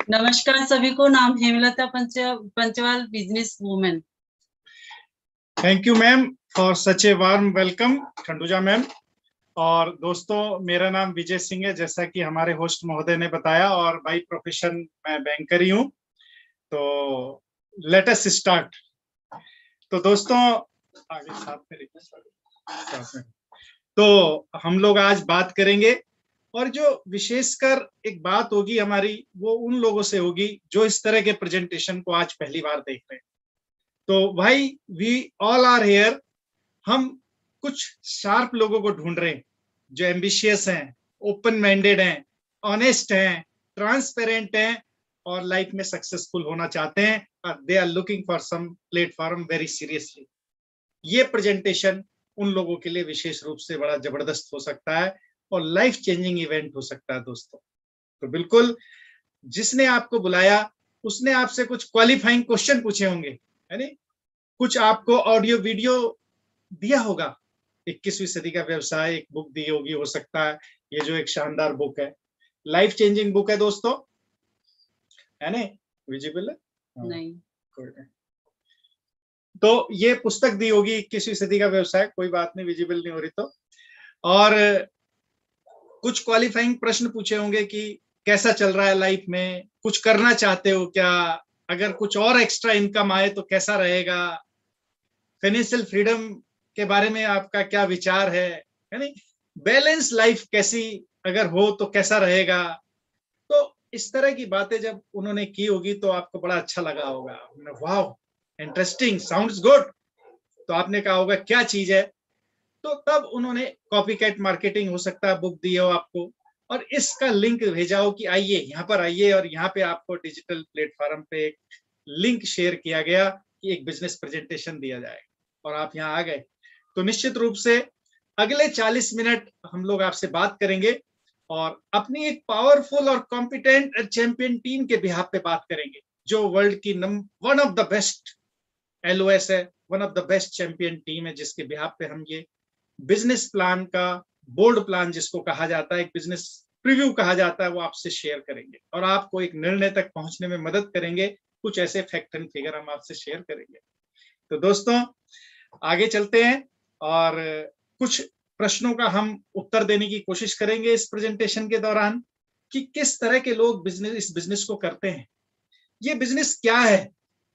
नमस्कार सभी को। नाम Hemlata Panchwal, business women. Thank you ma'am for such a warm welcome Khanduja ma'am. और दोस्तों, मेरा नाम विजय सिंह है, जैसा कि हमारे होस्ट महोदय ने बताया, और बाई प्रोफेशन मैं बैंकर ही हूँ। तो लेट अस स्टार्ट। तो दोस्तों, आगे साथ में तो हम लोग आज बात करेंगे, और जो विशेषकर एक बात होगी हमारी, वो उन लोगों से होगी जो इस तरह के प्रेजेंटेशन को आज पहली बार देख रहे हैं। तो भाई, वी ऑल आर हेयर। हम कुछ शार्प लोगों को ढूंढ रहे हैं जो एम्बिशियस हैं, ओपन माइंडेड हैं, ऑनेस्ट हैं, ट्रांसपेरेंट हैं, और लाइफ में सक्सेसफुल होना चाहते हैं, और they are looking for some platform very seriously. ये प्रेजेंटेशन उन लोगों के लिए विशेष रूप से बड़ा जबरदस्त हो सकता है और लाइफ चेंजिंग इवेंट हो सकता है दोस्तों। तो बिल्कुल, जिसने आपको बुलाया उसने आपसे कुछ क्वालिफाइंग क्वेश्चन पूछे होंगे, है नहीं? कुछ आपको ऑडियो वीडियो दिया होगा। 21वीं सदी का व्यवसाय एक बुक दी होगी, हो सकता है। ये जो एक शानदार बुक है, लाइफ चेंजिंग बुक है दोस्तों, है नहीं? विजिबल है? नहीं। तो ये पुस्तक दी होगी 21वीं सदी का व्यवसाय, कोई बात नहीं, विजिबल नहीं हो रही तो। और कुछ क्वालिफाइंग प्रश्न पूछे होंगे कि कैसा चल रहा है लाइफ में, कुछ करना चाहते हो क्या, अगर कुछ और एक्स्ट्रा इनकम आए तो कैसा रहेगा, फाइनेंशियल फ्रीडम के बारे में आपका क्या विचार है नहीं, बैलेंस लाइफ कैसी अगर हो तो कैसा रहेगा। तो इस तरह की बातें जब उन्होंने की होगी तो आपको बड़ा अच्छा लगा होगा, वाह इंटरेस्टिंग, साउंड्स गुड। तो आपने कहा होगा क्या चीज है। तो तब उन्होंने कॉपी कैट मार्केटिंग हो सकता है बुक दी हो आपको, और इसका लिंक भेजा हो कि आइए यहाँ पर आइए, और यहाँ पे आपको डिजिटल प्लेटफॉर्म पे एक लिंक शेयर किया गया कि एक बिजनेस प्रेजेंटेशन दिया जाएगा, और आप यहाँ आ गए। तो निश्चित रूप से अगले 40 मिनट हम लोग आपसे बात करेंगे, और अपनी एक पावरफुल और कॉम्पिटेंट चैंपियन टीम के बिहाफ पे बात करेंगे, जो वर्ल्ड की one of the best LOS है, one of the best champion team है, जिसके बिहाफ पे हम ये बिजनेस प्लान का बोल्ड प्लान, जिसको कहा जाता है एक बिजनेस प्रीव्यू कहा जाता है, वो आपसे शेयर करेंगे, और आपको एक निर्णय तक पहुंचने में मदद करेंगे। कुछ ऐसे फैक्ट एंड फिगर हम आपसे शेयर करेंगे। तो दोस्तों, आगे चलते हैं, और कुछ प्रश्नों का हम उत्तर देने की कोशिश करेंगे इस प्रेजेंटेशन के दौरान, कि किस तरह के लोग इस बिजनेस को करते हैं, ये बिजनेस क्या है,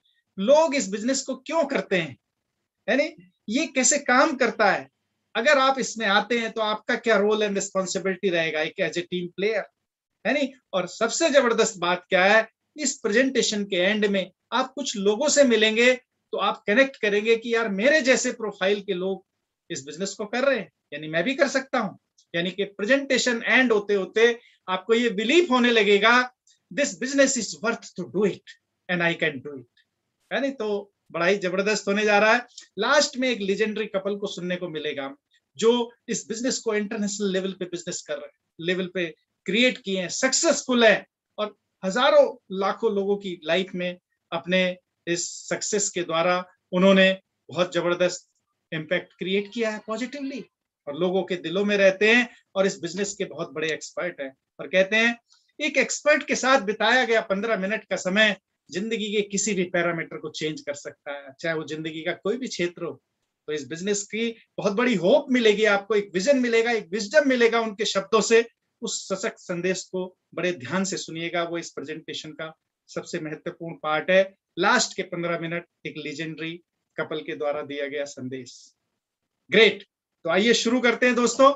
लोग इस बिजनेस को क्यों करते हैं, यानी ये कैसे काम करता है, अगर आप इसमें आते हैं तो आपका क्या रोल एंड रिस्पॉन्सिबिलिटी रहेगा एक एज ए टीम प्लेयर, है नहीं? और सबसे जबरदस्त बात क्या है, इस प्रेजेंटेशन के एंड में आप कुछ लोगों से मिलेंगे, तो आप कनेक्ट करेंगे कि यार मेरे जैसे प्रोफाइल के लोग इस बिजनेस को कर रहे हैं, यानी मैं भी कर सकता हूं। यानी कि प्रेजेंटेशन एंड होते होते आपको ये बिलीव होने लगेगा, this business is worth to do it and I can do it, है नहीं? तो बड़ा ही जबरदस्त होने जा रहा है। लास्ट में एक लेजेंडरी कपल को सुनने को मिलेगा, जो इस बिजनेस को इंटरनेशनल लेवल पे बिजनेस कर रहे हैं, लेवल पे क्रिएट किए हैं, सक्सेसफुल है, और हजारों लाखों लोगों की लाइफ में अपने इस सक्सेस के द्वारा उन्होंने बहुत जबरदस्त इम्पैक्ट क्रिएट किया है पॉजिटिवली, और लोगों के दिलों में रहते हैं, और इस बिजनेस के बहुत बड़े एक्सपर्ट हैं। और कहते हैं एक एक्सपर्ट के साथ बिताया गया 15 मिनट का समय जिंदगी के किसी भी पैरामीटर को चेंज कर सकता है, चाहे वो जिंदगी का कोई भी क्षेत्र हो। तो इस बिजनेस की बहुत बड़ी होप मिलेगी आपको, एक विजन मिलेगा, एक विजडम मिलेगा उनके शब्दों से। उस सशक्त संदेश को बड़े ध्यान से सुनिएगा, वो इस प्रेजेंटेशन का सबसे महत्वपूर्ण पार्ट है। लास्ट के 15 मिनट एक लीजेंडरी कपल के द्वारा दिया गया संदेश। ग्रेट, तो आइए शुरू करते हैं दोस्तों।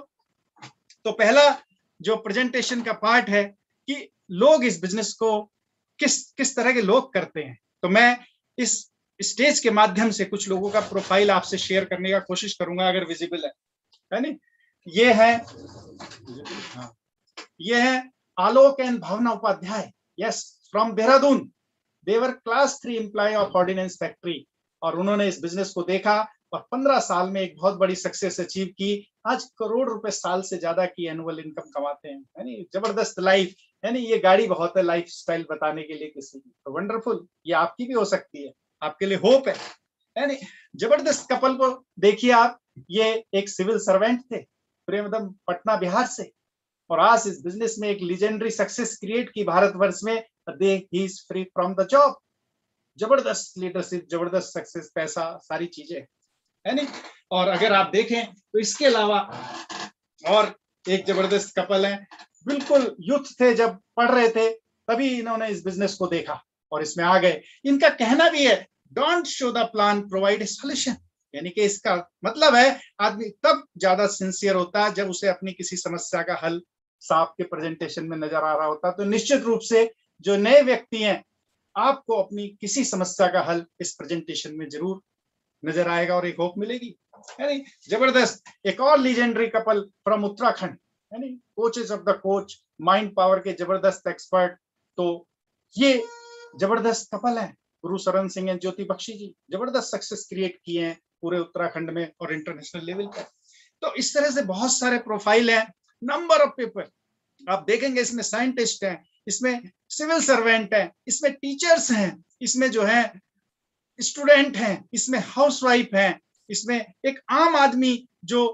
तो पहला जो प्रेजेंटेशन का पार्ट है कि लोग इस बिजनेस को किस तरह के लोग करते हैं, तो मैं इस स्टेज के माध्यम से कुछ लोगों का प्रोफाइल आपसे शेयर करने का कोशिश करूंगा, अगर विजिबल है नहीं? ये है, हाँ, ये है Alok and Bhavna Upadhyay, yes, from Dehradun. देवर class 3 employ of ordnance factory, और उन्होंने इस बिजनेस को देखा और 15 साल में एक बहुत बड़ी सक्सेस अचीव की। आज करोड़ रुपए साल से ज्यादा की एनुअल इनकम कमाते हैं, है नहीं? जबरदस्त लाइफ, है नहीं? ये गाड़ी बहुत है लाइफ स्टाइल बताने के लिए किसी की, तो वंडरफुल, ये आपकी भी हो सकती है, आपके लिए होप है नहीं? जबरदस्त कपल को देखिए आप, ये एक सिविल सर्वेंट थे, प्रेमदम पटना बिहार से, और आज इस बिजनेस में एक लीजेंडरी सक्सेस क्रिएट की भारतवर्ष में, they he is free from the job. जबरदस्त लीडरशिप, जबरदस्त सक्सेस, पैसा, सारी चीजें, है नहीं। और अगर आप देखें तो इसके अलावा और एक जबरदस्त कपल है, बिल्कुल यूथ थे, जब पढ़ रहे थे तभी इन्होंने इस बिजनेस को देखा और इसमें आ गए। इनका कहना भी है, don't show the plan, provide a solution. यानी कि इसका मतलब है आदमी तब ज्यादा सिंसियर होता है जब उसे अपनी किसी समस्या का हल साफ के प्रेजेंटेशन में नजर आ रहा होता। तो निश्चित रूप से जो नए व्यक्ति हैं, आपको अपनी किसी समस्या का हल इस प्रेजेंटेशन में जरूर नजर आएगा और एक होप मिलेगी, है नहीं। जबरदस्त। एक और लीजेंडरी कपल फ्रॉम उत्तराखंड, है नहीं, coaches of the coach, mind power के जबरदस्त एक्सपर्ट। तो ये जबरदस्त कपल है, गुरु शरण सिंह एंड ज्योति बख्शी जी, जबरदस्त सक्सेस क्रिएट किए हैं पूरे उत्तराखंड में और इंटरनेशनल लेवल पर। तो इस तरह से बहुत सारे प्रोफाइल हैं, नंबर ऑफ पीपल आप देखेंगे। इसमें साइंटिस्ट हैं, इसमें सिविल सर्वेंट हैं, इसमें टीचर्स हैं, इसमें जो है स्टूडेंट हैं, इसमें हाउसवाइफ हैं, इसमें एक आम आदमी जो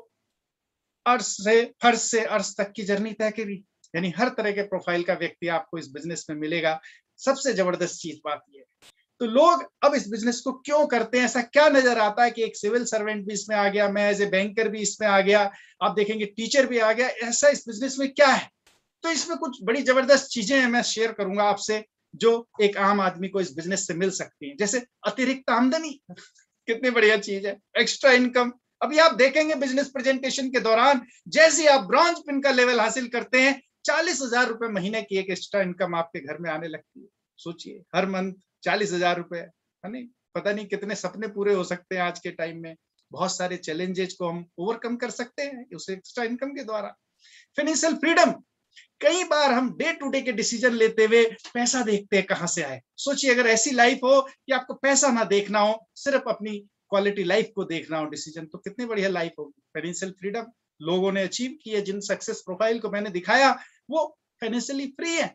अर्श से फर्श से अर्श तक की जर्नी तय करी। यानी हर तरह के प्रोफाइल का व्यक्ति आपको इस बिजनेस में मिलेगा। सबसे जबरदस्त चीज बात यह है। तो लोग अब इस बिजनेस को क्यों करते हैं? ऐसा क्या नजर आता है कि एक सिविल सर्वेंट भी इसमें आ गया, मैं एज ए बैंकर भी इसमें आ गया, आप देखेंगे टीचर भी आ गया, ऐसा इस बिजनेस में क्या है? तो इसमें कुछ बड़ी जबरदस्त चीजें हैं, मैं शेयर करूंगा आपसे, जो एक आम आदमी को इस बिजनेस से मिल सकती है। जैसे अतिरिक्त आमदनी, कितनी बढ़िया चीज है, एक्स्ट्रा इनकम। अभी आप देखेंगे बिजनेस प्रेजेंटेशन के दौरान, जैसे आप ब्रॉन्ज पिन का लेवल हासिल करते हैं, 40,000 रुपए महीने की एक एक्स्ट्रा इनकम आपके घर में आने लगती है। सोचिए, हर मंथ 40,000 रुपए, है नहीं। पता नहीं कितने सपने पूरे हो सकते हैं आज के टाइम में। बहुत सारे चैलेंजेस को हम ओवरकम कर सकते हैं उस एक्स्ट्रा इनकम के द्वारा। फाइनेंशियल फ्रीडम, कई बार हम डे टू डे के डिसीजन लेते हुए पैसा देखते हैं कहां से आए। सोचिए अगर ऐसी लाइफ हो कि आपको पैसा ना देखना हो, सिर्फ अपनी क्वालिटी लाइफ को देखना हो डिसीजन, तो कितनी बढ़िया लाइफ होगी। फाइनेंशियल फ्रीडम लोगों ने अचीव की है, जिन सक्सेस प्रोफाइल को मैंने दिखाया वो फाइनेंशियली फ्री है।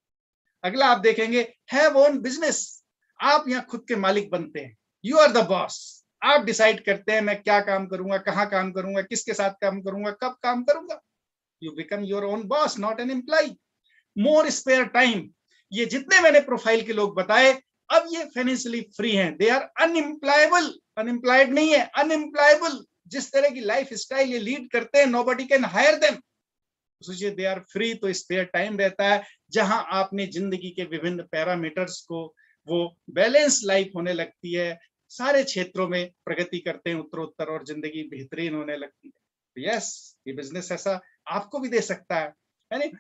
अगला आप देखेंगे, हैव ओन बिजनेस, आप यहाँ खुद के मालिक बनते हैं, यू आर द बॉस। आप डिसाइड करते हैं मैं क्या काम करूंगा, कहाँ काम करूंगा, किसके साथ काम करूंगा, कब काम करूंगा। You become your own boss, not an employee. More spare time. ये जितने मैंने प्रोफाइल के लोग बताए, अब ये फाइनेंशियली फ्री हैं, दे आर अनएम्प्लॉयबल, अनएम्प्लॉयड नहीं है, अनएम्प्लॉयबल। जिस तरह की लाइफ स्टाइल ये लीड करते हैं, नोबडी कैन हायर देम। सोचिए दे आर फ्री, तो स्पेयर टाइम रहता है जहां आपने जिंदगी के विभिन्न पैरामीटर्स को, वो बैलेंस लाइफ होने लगती है, सारे क्षेत्रों में प्रगति करते हैं उत्तरोत्तर और जिंदगी बेहतरीन होने लगती है। यस, ये बिजनेस ऐसा आपको भी दे सकता है नहीं।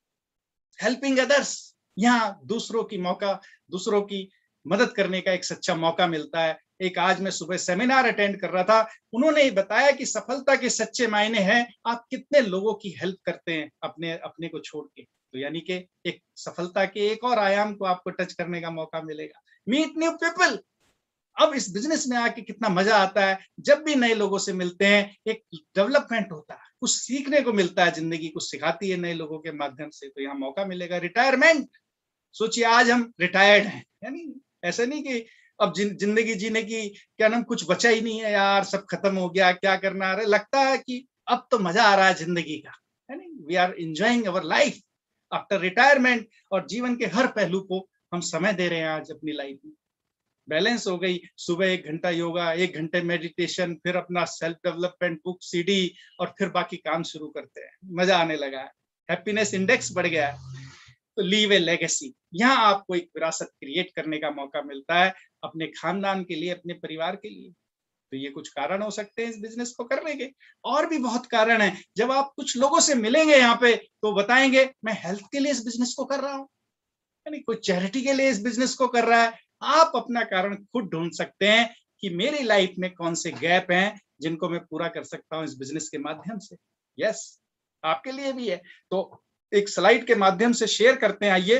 हेल्पिंग अदर्स, यहाँ दूसरों की मदद करने का एक सच्चा मौका मिलता है। एक आज मैं सुबह सेमिनार अटेंड कर रहा था, उन्होंने ही बताया कि सफलता के सच्चे मायने हैं आप कितने लोगों की हेल्प करते हैं अपने को छोड़ के। तो यानी कि एक सफलता के एक और आयाम को आपको टच करने का मौका मिलेगा। मीट न्यू पीपल, अब इस बिजनेस में आके कितना मजा आता है, जब भी नए लोगों से मिलते हैं एक डेवलपमेंट होता है, कुछ सीखने को मिलता है, जिंदगी कुछ सिखाती है नए लोगों के माध्यम से। तो यहाँ मौका मिलेगा। रिटायरमेंट, सोचिए आज हम रिटायर्ड हैं, यानी ऐसा नहीं कि अब जिंदगी जीने की क्या नाम कुछ बचा ही नहीं है यार, सब खत्म हो गया, क्या करना आ रहा है। लगता है कि अब तो मजा आ रहा है जिंदगी का, है नहीं। We are enjoying our life after retirement, और जीवन के हर पहलू को हम समय दे रहे हैं आज अपनी लाइफ में। बैलेंस हो गई, सुबह 1 घंटा योगा, 1 घंटे मेडिटेशन, फिर अपना सेल्फ डेवलपमेंट बुक, सीडी, और फिर बाकी काम शुरू करते हैं। मजा आने लगा है, हैप्पीनेस इंडेक्स बढ़ गया है। तो लीव ए लेगेसी, यहाँ आपको एक विरासत क्रिएट करने का मौका मिलता है अपने खानदान के लिए, अपने परिवार के लिए। तो ये कुछ कारण हो सकते हैं इस बिजनेस को करने के, और भी बहुत कारण है। जब आप कुछ लोगों से मिलेंगे यहाँ पे तो बताएंगे मैं हेल्थ के लिए इस बिजनेस को कर रहा हूँ, यानी कोई चैरिटी के लिए इस बिजनेस को कर रहा है। आप अपना कारण खुद ढूंढ सकते हैं कि मेरी लाइफ में कौन से गैप हैं जिनको मैं पूरा कर सकता हूं इस बिजनेस के माध्यम से। यस, आपके लिए भी है। तो एक स्लाइड के माध्यम से शेयर करते हैं, आइए।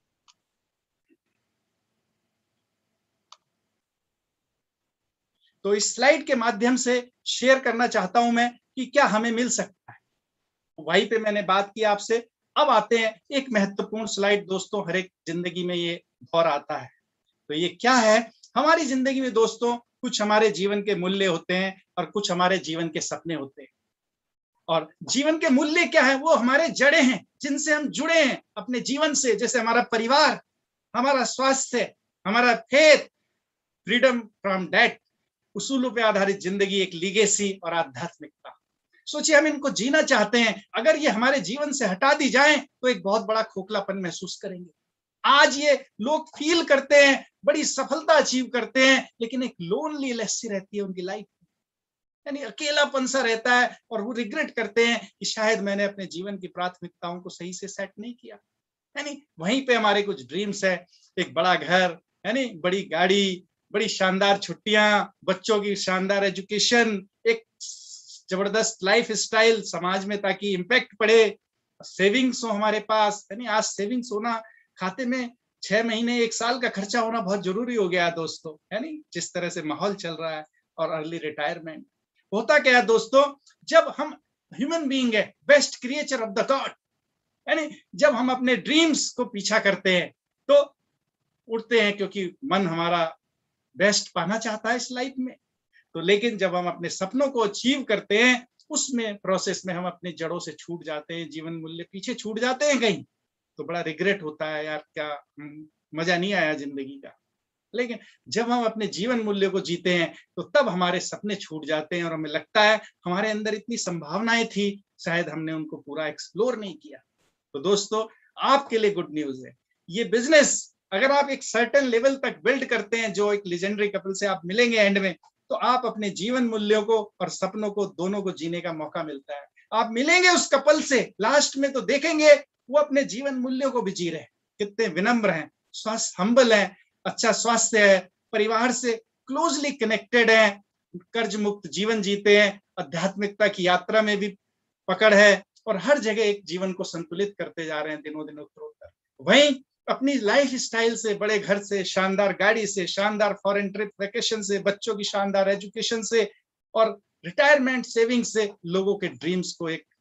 तो इस स्लाइड के माध्यम से शेयर करना चाहता हूं मैं कि क्या हमें मिल सकता है। वहीं पे मैंने बात की आपसे। अब आते हैं एक महत्वपूर्ण स्लाइड दोस्तों, हर एक जिंदगी में ये दौर आता है। तो ये क्या है? हमारी जिंदगी में दोस्तों कुछ हमारे जीवन के मूल्य होते हैं और कुछ हमारे जीवन के सपने होते हैं। और जीवन के मूल्य क्या है? वो हमारे जड़ें हैं जिनसे हम जुड़े हैं अपने जीवन से, जैसे हमारा परिवार, हमारा स्वास्थ्य, हमारा फेथ, फ्रीडम फ्रॉम डेट, उसूलों पे आधारित जिंदगी, एक लीगेसी और आध्यात्मिकता। सोचिए हम इनको जीना चाहते हैं, अगर ये हमारे जीवन से हटा दी जाए तो एक बहुत बड़ा खोखलापन महसूस करेंगे। आज ये लोग फील करते हैं, बड़ी सफलता अचीव करते हैं, लेकिन एक लोनलीनेस सी रहती है उनकी लाइफ, यानी अकेलापन सा रहता है, और वो रिग्रेट करते हैं कि शायद मैंने अपने जीवन की प्राथमिकताओं को सही से सेट नहीं किया। यानी वहीं पे हमारे कुछ ड्रीम्स है, एक बड़ा घर, यानी बड़ी गाड़ी, बड़ी शानदार छुट्टियां, बच्चों की शानदार एजुकेशन, एक जबरदस्त लाइफ स्टाइल समाज में ताकि इम्पैक्ट पड़े, सेविंग्स हो हमारे पास। यानी आज सेविंग्स होना, खाते में 6 महीने 1 साल का खर्चा होना बहुत जरूरी हो गया है दोस्तों, यानी जिस तरह से माहौल चल रहा है। और अर्ली रिटायरमेंट होता क्या है दोस्तों, जब हम ह्यूमन बीइंग है, best creature of the god, यानी जब हम अपने ड्रीम्स को पीछा करते हैं तो उड़ते हैं, क्योंकि मन हमारा बेस्ट पाना चाहता है इस लाइफ में। तो लेकिन जब हम अपने सपनों को अचीव करते हैं, उसमें प्रोसेस में हम अपने जड़ों से छूट जाते हैं, जीवन मूल्य पीछे छूट जाते हैं कहीं, तो बड़ा रिग्रेट होता है, यार क्या मजा नहीं आया जिंदगी का। लेकिन जब हम अपने जीवन मूल्य को जीते हैं तो तब हमारे सपने छूट जाते हैं, और हमें लगता है हमारे अंदर इतनी संभावनाएं थी, शायद हमने उनको पूरा एक्सप्लोर नहीं किया। तो दोस्तों आपके लिए गुड न्यूज है, ये बिजनेस अगर आप एक सर्टेन लेवल तक बिल्ड करते हैं, जो एक लेजेंडरी कपल से आप मिलेंगे एंड में, तो आप अपने जीवन मूल्यों को और सपनों को दोनों को जीने का मौका मिलता है। आप मिलेंगे उस कपल से लास्ट में तो देखेंगे वो अपने जीवन मूल्यों को भी जी रहे हैं, कितने विनम्र हैं, स्वास्थ्य हम्बल है, अच्छा स्वास्थ्य है, परिवार से क्लोजली कनेक्टेड है, कर्ज मुक्त जीवन जीते हैं, आध्यात्मिकता की यात्रा में भी पकड़ है, और हर जगह एक जीवन को संतुलित करते जा रहे हैं दिनों दिन उत्तरोत्तर। वहीं अपनी लाइफ स्टाइल से, बड़े घर से, शानदार गाड़ी से, शानदार फॉरेन ट्रिप वेकेशन से, बच्चों की शानदार एजुकेशन से और रिटायरमेंट सेविंग से लोगों के ड्रीम्स को एक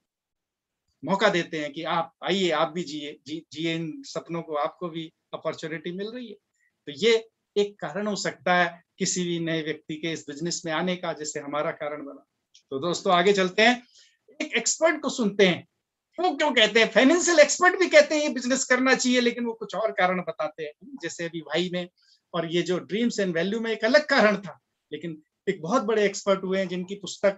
मौका देते हैं कि आप आइए, आप भी जिए इन सपनों को, आपको भी अपॉर्चुनिटी मिल रही है। तो ये एक कारण हो सकता है किसी भी नए व्यक्ति के इस बिजनेस में आने का, जैसे हमारा कारण बना। तो दोस्तों आगे चलते हैं, एक एक्सपर्ट को सुनते हैं, वो क्यों कहते हैं, फाइनेंशियल एक्सपर्ट भी कहते हैं ये बिजनेस करना चाहिए, लेकिन वो कुछ और कारण बताते हैं। जैसे अभी भाई ने और ये जो ड्रीम्स एंड वैल्यू में एक अलग कारण था, लेकिन एक बहुत बड़े एक्सपर्ट हुए हैं जिनकी पुस्तक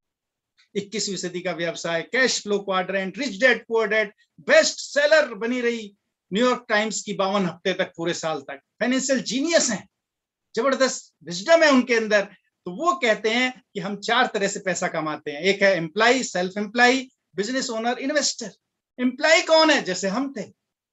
21वीं सदी का व्यवसाय, cash flow quadrant, rich dad poor dad, best seller बनी रही न्यूयॉर्क टाइम्स की 52 हफ्ते तक, पूरे साल तक। फाइनेंशियल जीनियस हैं, जबरदस्त विजडम है उनके अंदर। तो वो कहते हैं कि हम 4 तरह से पैसा कमाते हैं, एक है employ, self employ, business owner, investor. Employ कौन है? जैसे हम थे,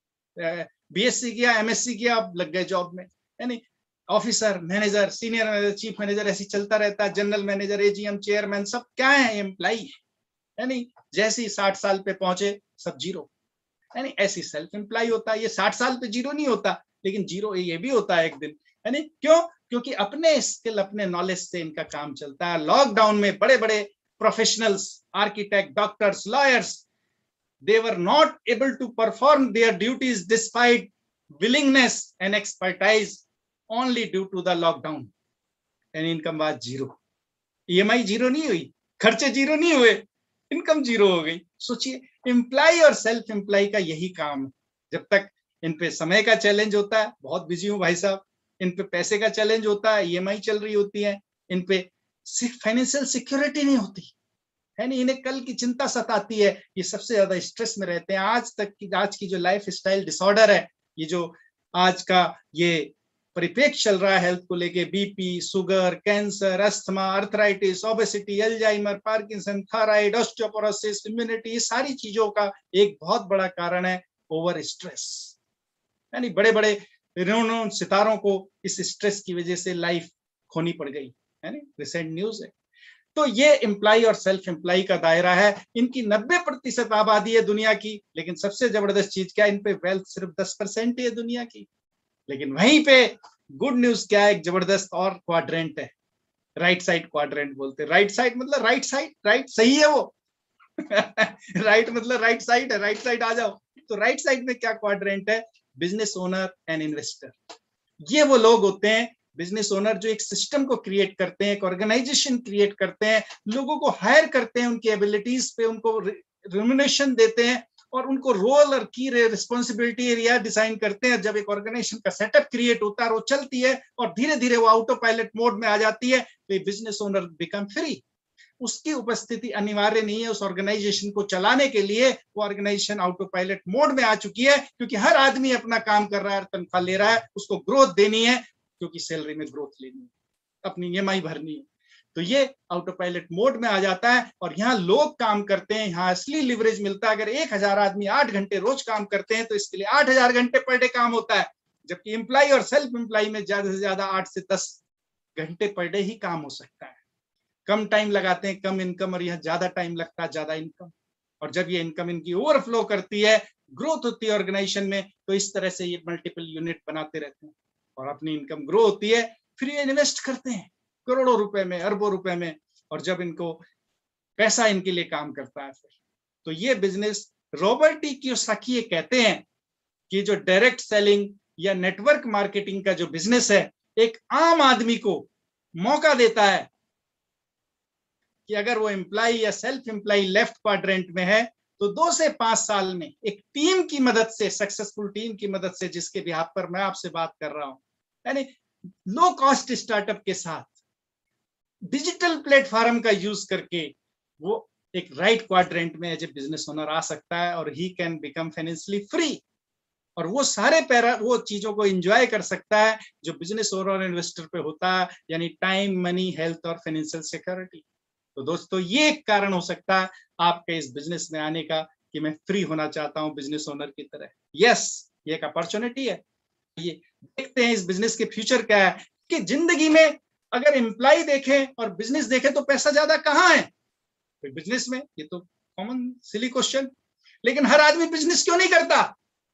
बीएससी किया, एमएससी किया, अब लग गए जॉब में, यानी officer, manager, senior manager, chief manager, ऐसे चलता रहता है, जनरल मैनेजर, एजीएम, चेयरमैन, सब क्या है? एम्प्लॉय है। यानी जैसे ही 60 साल पे पहुंचे सब जीरो, यानी ऐसी सेल्फ एम्प्लॉय होता है। ये 60 साल पे जीरो नहीं होता, लेकिन जीरो ये भी होता है एक दिन, यानी क्यों? क्योंकि अपने स्किल, अपने नॉलेज से इनका काम चलता है। लॉकडाउन में बड़े बड़े professionals, architect, doctors, lawyers, they were not able to perform their duties despite willingness and expertise only due to the lockdown, and income was zero. EMI zero नहीं हुई, खर्चे जीरो नहीं हुए, इनकम जीरो हो गई। सोचिए, एम्प्लॉय और self employ का यही काम है। जब तक इन पे समय का चैलेंज होता है, बहुत बिजी हूं भाई साहब, इन पे पैसे का चैलेंज होता है, ईएमआई चल रही होती है, इन पे फाइनेंशियल सिक्योरिटी नहीं होती, यानी इन्हें कल की चिंता सताती है, ये सबसे ज्यादा स्ट्रेस में रहते हैं। आज की जो लाइफ स्टाइल डिसऑर्डर है, ये जो आज का ये परिप्रेक्ष्य चल रहा है हेल्थ को लेके, BP, sugar, cancer, asthma, arthritis, obesity, Alzheimer, Parkinson, thyroid, osteoporosis, immunity, सारी चीजों का एक बहुत बड़ा कारण है ओवर स्ट्रेस। यानी बड़े बड़े रिनोन सितारों को इस स्ट्रेस की वजह से लाइफ खोनी पड़ गई, यानी रिसेंट न्यूज है। तो ये एम्प्लॉय और सेल्फ एम्प्लॉय का दायरा है। इनकी 90% आबादी है दुनिया की, लेकिन सबसे जबरदस्त चीज क्या है, इन पे वेल्थ सिर्फ 10% है दुनिया की। लेकिन वहीं पे गुड न्यूज क्या है, एक जबरदस्त और क्वाड्रेंट है, राइट साइड क्वाड्रेंट बोलते हैं। राइट साइड मतलब राइट साइड, राइट सही है वो राइट मतलब राइट साइड है, राइट साइड आ जाओ। तो राइट साइड में क्या क्वाड्रेंट है? Business owner and investor. ये वो लोग होते हैं बिजनेस ओनर जो एक सिस्टम को क्रिएट करते हैं, एक ऑर्गेनाइजेशन क्रिएट करते हैं, लोगों को हायर करते हैं, उनकी एबिलिटीज पे उनको रिम्यूनरेशन देते हैं और उनको रोल और की रिस्पॉन्सिबिलिटी एरिया डिजाइन करते हैं। जब एक ऑर्गेनाइजेशन का सेटअप क्रिएट होता है और वो चलती है और धीरे धीरे वो ऑटो पायलट मोड में आ जाती है, तो बिजनेस ओनर बिकम फ्री। उसकी उपस्थिति अनिवार्य नहीं है, उस ऑर्गेनाइजेशन को चलाने के लिए वो ऑर्गेनाइजेशन ऑटो पायलट मोड में आ चुकी है, क्योंकि हर आदमी अपना काम कर रहा है, तनख्वाह ले रहा है, उसको ग्रोथ देनी है, क्योंकि सैलरी में ग्रोथ लेनी है, अपनी ईएमआई भरनी है। तो ये ऑटो पायलट मोड में आ जाता है और यहाँ लोग काम करते हैं, यहाँ असली लिवरेज मिलता है। अगर 1000 आदमी 8 घंटे रोज काम करते हैं तो इसके लिए 8000 घंटे पर डे काम होता है, जबकि एम्प्लॉय और सेल्फ एम्प्लॉय में ज्यादा से ज्यादा 8 से 10 घंटे पर डे ही काम हो सकता है। कम टाइम लगाते हैं, कम इनकम, और यहाँ ज्यादा टाइम लगता है, ज्यादा इनकम। और जब ये इनकम इनकी ओवरफ्लो करती है, ग्रोथ होती है ऑर्गेनाइजेशन में, तो इस तरह से ये मल्टीपल यूनिट बनाते रहते हैं और अपनी इनकम ग्रो होती है। फिर ये इन्वेस्ट करते हैं करोड़ों रुपए में, अरबों रुपए में, और जब इनको पैसा इनके लिए काम करता है फिर, तो ये बिजनेस रॉबर्ट टी कियोसाकी ये कहते हैं कि जो डायरेक्ट सेलिंग या नेटवर्क मार्केटिंग का जो बिजनेस है, एक आम आदमी को मौका देता है कि अगर वो एम्प्लॉय या सेल्फ एम्प्लॉय लेफ्ट क्वाड्रेंट में है तो 2 से 5 साल में एक टीम की मदद से, सक्सेसफुल टीम की मदद से, जिसके बिहाफ पर मैं आपसे बात कर रहा हूं, यानी लो कॉस्ट स्टार्टअप के साथ डिजिटल प्लेटफॉर्म का यूज करके वो एक राइट क्वाड्रेंट में एज ए बिजनेस ओनर आ सकता है और he can become financially free, और वो सारे वो चीजों को एंजॉय कर सकता है जो बिजनेस ओनर और इन्वेस्टर पे होता है, यानी टाइम, मनी, हेल्थ और फाइनेंशियल सिक्योरिटी। तो दोस्तों ये एक कारण हो सकता है आपके इस बिजनेस में आने का कि मैं फ्री होना चाहता हूं बिजनेस ओनर की तरह। यस, ये एक अपॉर्चुनिटी है। ये देखते हैं इस बिजनेस के फ्यूचर क्या है कि जिंदगी में अगर एम्प्लॉय देखें और बिजनेस देखें तो पैसा ज्यादा कहाँ है? तो बिजनेस में, ये तो कॉमन सिली क्वेश्चन। लेकिन हर आदमी बिजनेस क्यों नहीं करता?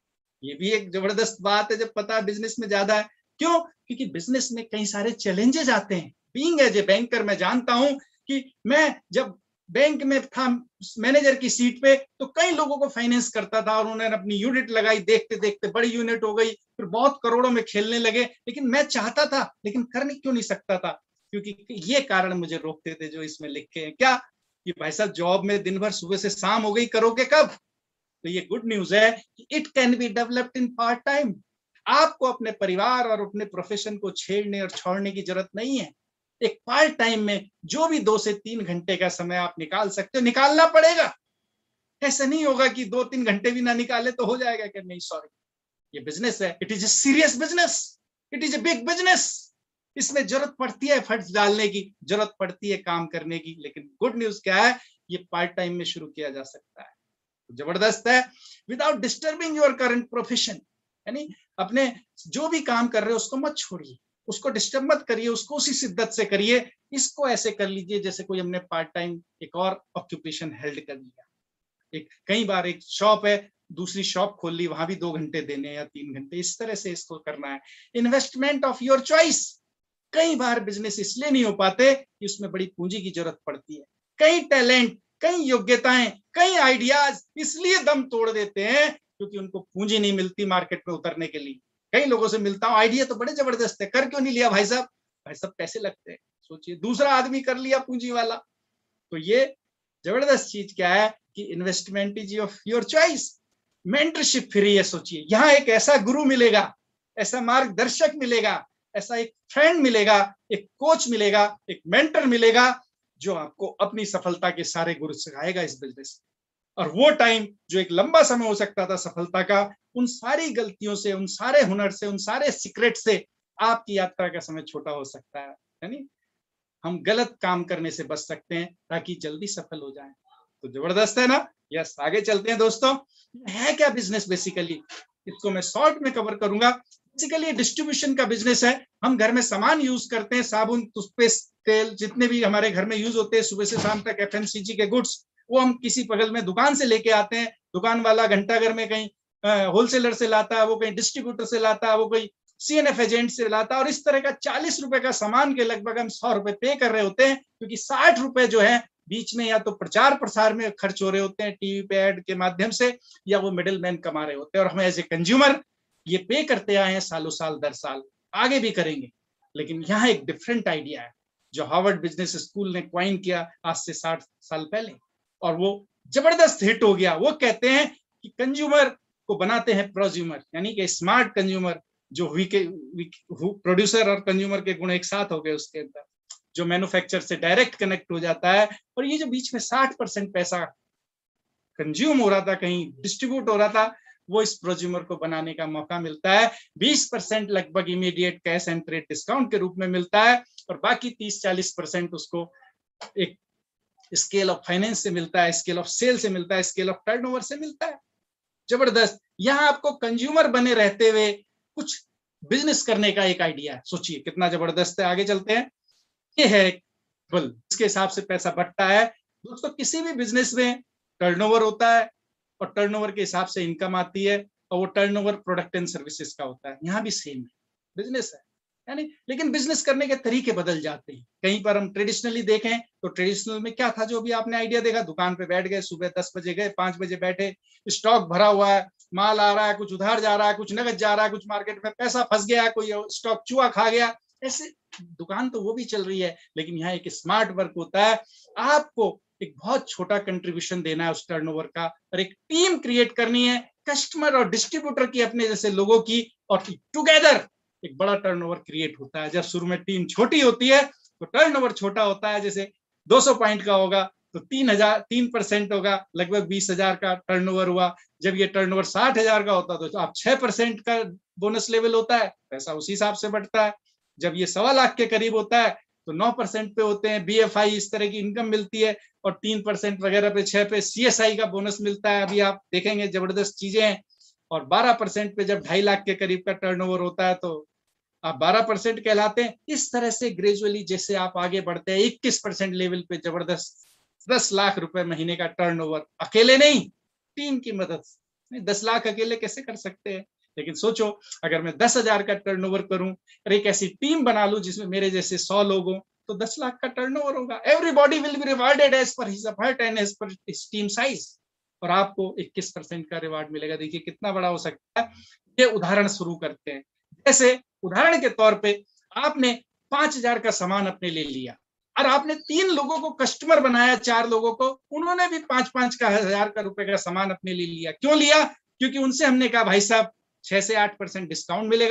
ये भी एक जबरदस्त बात है जब पता बिजनेस में ज्यादा है। क्यों? क्योंकि बिजनेस में कई सारे चैलेंजेस आते हैं। बीइंग एज ए बैंकर मैं जानता हूं कि मैं जब बैंक में था मैनेजर की सीट पे तो कई लोगों को फाइनेंस करता था और उन्होंने अपनी यूनिट लगाई, देखते देखते बड़ी यूनिट हो गई, फिर बहुत करोड़ों में खेलने लगे। लेकिन मैं चाहता था लेकिन कर क्यों नहीं सकता था? क्योंकि ये कारण मुझे रोकते थे जो इसमें लिखे हैं। क्या? कि भाई साहब जॉब में दिन भर सुबह से शाम हो गई, करोगे कब? तो ये गुड न्यूज है कि it can be developed in part time. आपको अपने परिवार और अपने प्रोफेशन को छेड़ने और छोड़ने की जरूरत नहीं है। एक पार्ट टाइम में जो भी 2 से 3 घंटे का समय आप निकाल सकते हो, निकालना पड़ेगा। ऐसा नहीं होगा कि 2-3 घंटे भी ना निकाले तो हो जाएगा कि नहीं, सॉरी, ये बिजनेस है, it is a serious business, it is a big business. इसमें जरूरत पड़ती है एफर्ट्स डालने की, जरूरत पड़ती है काम करने की। लेकिन गुड न्यूज क्या है? ये पार्ट टाइम में शुरू किया जा सकता है, जबरदस्त है, without disturbing your current profession. यानी अपने जो भी काम कर रहे हो उसको मत छोड़िए, उसको डिस्टर्ब मत करिए, उसको उसी शिद्दत से करिए। इसको ऐसे कर लीजिए जैसे कोई हमने पार्ट टाइम एक और ऑक्यूपेशन हेल्ड कर लिया। एक कई बार एक शॉप है, दूसरी शॉप खोल ली, वहां भी 2 घंटे देने या 3 घंटे, इस तरह से इसको करना है। Investment of your choice. कई बार बिजनेस इसलिए नहीं हो पाते कि उसमें बड़ी पूंजी की जरूरत पड़ती है। कई टैलेंट, कई योग्यताएं, कई आइडियाज इसलिए दम तोड़ देते हैं क्योंकि उनको पूंजी नहीं मिलती मार्केट में उतरने के लिए। कई लोगों से मिलता हूं, आइडिया तो बड़े जबरदस्त है, कर क्यों नहीं लिया भाई साहब? भाई साहब पैसे लगते हैं। सोचिए दूसरा आदमी कर लिया पूंजी वाला। तो ये जबरदस्त चीज क्या है कि investment is of your choice. Mentorship free है। सोचिए यहाँ एक ऐसा गुरु मिलेगा, ऐसा मार्गदर्शक मिलेगा, ऐसा एक फ्रेंड मिलेगा, एक कोच मिलेगा, एक मेंटर मिलेगा जो आपको अपनी सफलता के सारे गुर सिखाएगा इस बिजनेस। और वो टाइम जो एक लंबा समय हो सकता था सफलता का, उन सारी गलतियों से, उन सारे हुनर से, उन सारे सीक्रेट से आपकी यात्रा का समय छोटा हो सकता है। यानी हम गलत काम करने से बच सकते हैं ताकि जल्दी सफल हो जाएं। तो जबरदस्त है ना? यस, आगे चलते हैं दोस्तों। है क्या बिजनेस? बेसिकली इसको मैं शॉर्ट में कवर करूंगा। बेसिकली डिस्ट्रीब्यूशन का बिजनेस है। हम घर में सामान यूज करते हैं, साबुन, टूथपेस्ट, तेल, जितने भी हमारे घर में यूज होते हैं सुबह से शाम तक, एफएमसीजी के गुड्स, वो हम किसी बगल में दुकान से लेके आते हैं। दुकान वाला घंटाघर में कहीं होलसेलर से लाता है, वो कहीं डिस्ट्रीब्यूटर से लाता है, वो कोई सीएनएफ एजेंट से लाता है, और इस तरह का 40 रुपए का सामान के लगभग हम 100 रुपए पे कर रहे होते हैं, क्योंकि 60 रुपए जो है बीच में या तो प्रचार प्रसार में खर्च हो रहे होते हैं, टीवी पे एड के माध्यम से, या वो मिडिल मैन कमा रहे होते हैं, और हम एज ए कंज्यूमर ये पे करते आए हैं सालों साल दर साल, आगे भी करेंगे। लेकिन यहाँ एक डिफरेंट आइडिया है जो हार्वर्ड बिजनेस स्कूल ने क्वाइन किया आज से 60 साल पहले, और वो जबरदस्त हिट हो गया। वो कहते हैं कि कंज्यूमर को बनाते हैं प्रोज्यूमर, यानी कि स्मार्ट कंज्यूमर, जो प्रोड्यूसर और कंज्यूमर के गुण एक साथ हो गए उसके अंदर, जो मैन्युफैक्चर से डायरेक्ट कनेक्ट हो जाता है। और ये जो बीच में 60% पैसा कंज्यूम हो रहा था, कहीं डिस्ट्रीब्यूट हो रहा था, वो इस प्रोज्यूमर को बनाने का मौका मिलता है। 20% लगभग immediate cash and trade discount के रूप में मिलता है, और बाकी 30-40% उसको एक स्केल ऑफ फाइनेंस से मिलता है, स्केल ऑफ सेल से मिलता है, स्केल ऑफ टर्नओवर से मिलता है। जबरदस्त। यहाँ आपको कंज्यूमर बने रहते हुए कुछ बिजनेस करने का एक आइडिया है। सोचिए कितना जबरदस्त है। आगे चलते हैं। ये है बल, इसके हिसाब से पैसा बढ़ता है। दोस्तों, किसी भी बिजनेस में टर्नओवर होता है, और टर्नओवर के हिसाब से इनकम आती है, और वो टर्नओवर प्रोडक्ट एंड सर्विसेज का होता है। यहाँ भी सेम है, बिजनेस है यानी, लेकिन बिजनेस करने के तरीके बदल जाते हैं। कहीं पर हम ट्रेडिशनली देखें तो ट्रेडिशनल में क्या था, जो भी आपने आइडिया देखा, दुकान पे बैठ गए, सुबह 10 बजे गए, 5 बजे बैठे, स्टॉक भरा हुआ है, माल आ रहा है, कुछ उधार जा रहा है, कुछ नगद जा रहा है, कुछ मार्केट में पैसा फंस गया, कोई स्टॉक चूहा खा गया, ऐसे दुकान तो वो भी चल रही है। लेकिन यहाँ एक स्मार्ट वर्क होता है, आपको एक बहुत छोटा कंट्रीब्यूशन देना है उस टर्नओवर का, और एक टीम क्रिएट करनी है कस्टमर और डिस्ट्रीब्यूटर की, अपने जैसे लोगों की, और टुगेदर एक बड़ा टर्नओवर क्रिएट होता है। जब शुरू में टीम छोटी होती है तो टर्नओवर छोटा होता है, जैसे 200 पॉइंट का होगा तो 3% होगा, लगभग 20,000 का टर्नओवर हुआ। जब ये टर्नओवर 60,000 का होता है तो आप 6% का बोनस लेवल होता है, पैसा उसी हिसाब से बढ़ता है। जब ये 1.25 लाख के करीब होता है तो 9% पे होते हैं BFI, इस तरह की इनकम मिलती है, और 3% वगैरह पे, 6 पे CSI का बोनस मिलता है। अभी आप देखेंगे जबरदस्त चीजें हैं। और 12% पे जब 2.5 लाख के करीब का टर्नओवर होता है तो आप 12% कहलाते हैं। इस तरह से ग्रेजुअली जैसे आप आगे बढ़ते हैं, 21% लेवल पे जबरदस्त 10 लाख रुपए महीने का टर्नओवर, अकेले नहीं, टीम की मदद से। 10 लाख अकेले कैसे कर सकते हैं, लेकिन सोचो अगर मैं 10,000 का टर्नओवर करूं और एक ऐसी टीम बना लूं जिसमें मेरे जैसे 100 लोग हों, तो 10 लाख का टर्नओवर होगा। Everybody will be rewarded as per his effort and as per his team size, और आपको 21% का रिवार्ड मिलेगा। देखिए कितना बड़ा हो सकता है। ये उदाहरण शुरू करते हैं। जैसे उदाहरण के तौर पे आपने 5,000 का सामान अपने ले लिया, और आपने 3 लोगों को कस्टमर बनाया, 4 लोगों को, उन्होंने भी 5-5 का 1,000 का रुपए का सामान अपने ले लिया। क्यों लिया? क्योंकि उनसे हमने कहा भाई साहब 6 से 8% डिस्काउंट मिलेगा,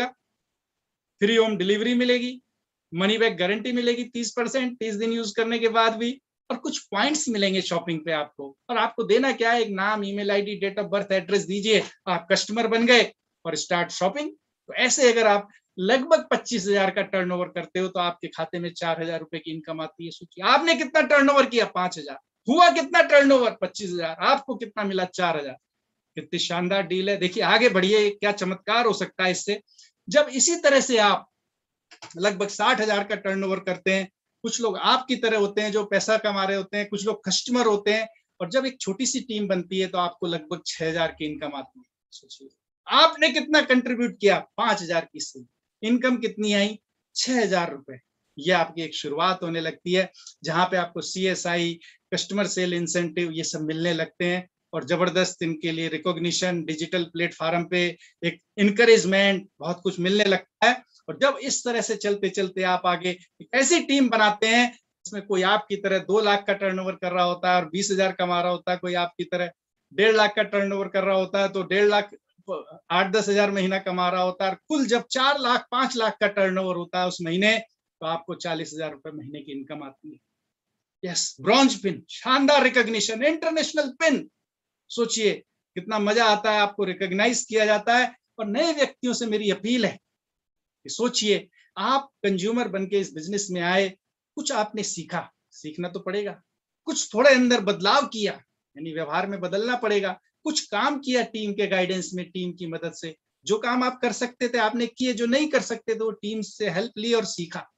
फ्री होम डिलीवरी मिलेगी, मनी बैक गारंटी मिलेगी 30%, 30 दिन यूज करने के बाद भी, और कुछ पॉइंट्स मिलेंगे शॉपिंग पे आपको। और आपको देना क्या है, एक नाम, email ID, date of birth, address दीजिए, आप कस्टमर बन गए और स्टार्ट शॉपिंग। तो ऐसे अगर आप लगभग 25,000 का टर्नओवर करते हो तो आपके खाते में 4,000 रुपए की इनकम आती है। सोचिए आपने कितना टर्नओवर किया, 5,000, हुआ कितना टर्नओवर, 25,000, आपको कितना मिला, 4,000। कितनी शानदार डील है। देखिए आगे बढ़िए, क्या चमत्कार हो सकता है इससे। जब इसी तरह से आप लगभग 60,000 का टर्नओवर करते हैं, कुछ लोग आपकी तरह होते हैं जो पैसा कमा रहे होते हैं, कुछ लोग कस्टमर होते हैं, और जब एक छोटी सी टीम बनती है तो आपको लगभग 6,000 की इनकम आती है। सोचिए आपने कितना कंट्रीब्यूट किया, 5,000 की से इनकम कितनी आई, 6,000 रुपए। ये आपकी एक शुरुआत होने लगती है, जहां पे आपको CSI, कस्टमर सेल इंसेंटिव, ये सब मिलने लगते हैं, और जबरदस्त इनके लिए रिकॉग्निशन, डिजिटल प्लेटफॉर्म पे एक इनकरेजमेंट, बहुत कुछ मिलने लगता है। और जब इस तरह से चलते चलते आप आगे एक ऐसी टीम बनाते हैं जिसमें कोई आपकी तरह 2 लाख का टर्नओवर कर रहा होता है और 20,000 कमा रहा होता है, कोई आपकी तरह 1.5 लाख का टर्नओवर कर रहा होता है तो 1.5 लाख 8-10 हजार महीना कमा रहा होता है, कुल जब 4 लाख 5 लाख का टर्नओवर होता है उस महीने, तो आपको 40,000 रुपए महीने की इनकम आती है। यस, ब्रॉन्ज पिन, शानदार रिकॉग्निशन, इंटरनेशनल पिन। सोचिए कितना मजा आता है, आपको रिकॉग्नाइज किया जाता है। और नए व्यक्तियों से मेरी अपील है कि सोचिए आप कंज्यूमर बन के इस बिजनेस में आए, कुछ आपने सीखा, सीखना तो पड़ेगा, कुछ थोड़े अंदर बदलाव किया, यानी व्यवहार में बदलना पड़ेगा, कुछ काम किया टीम के गाइडेंस में, टीम की मदद से, जो काम आप कर सकते थे आपने किए, जो नहीं कर सकते थे वो टीम से हेल्प ली और सीखा।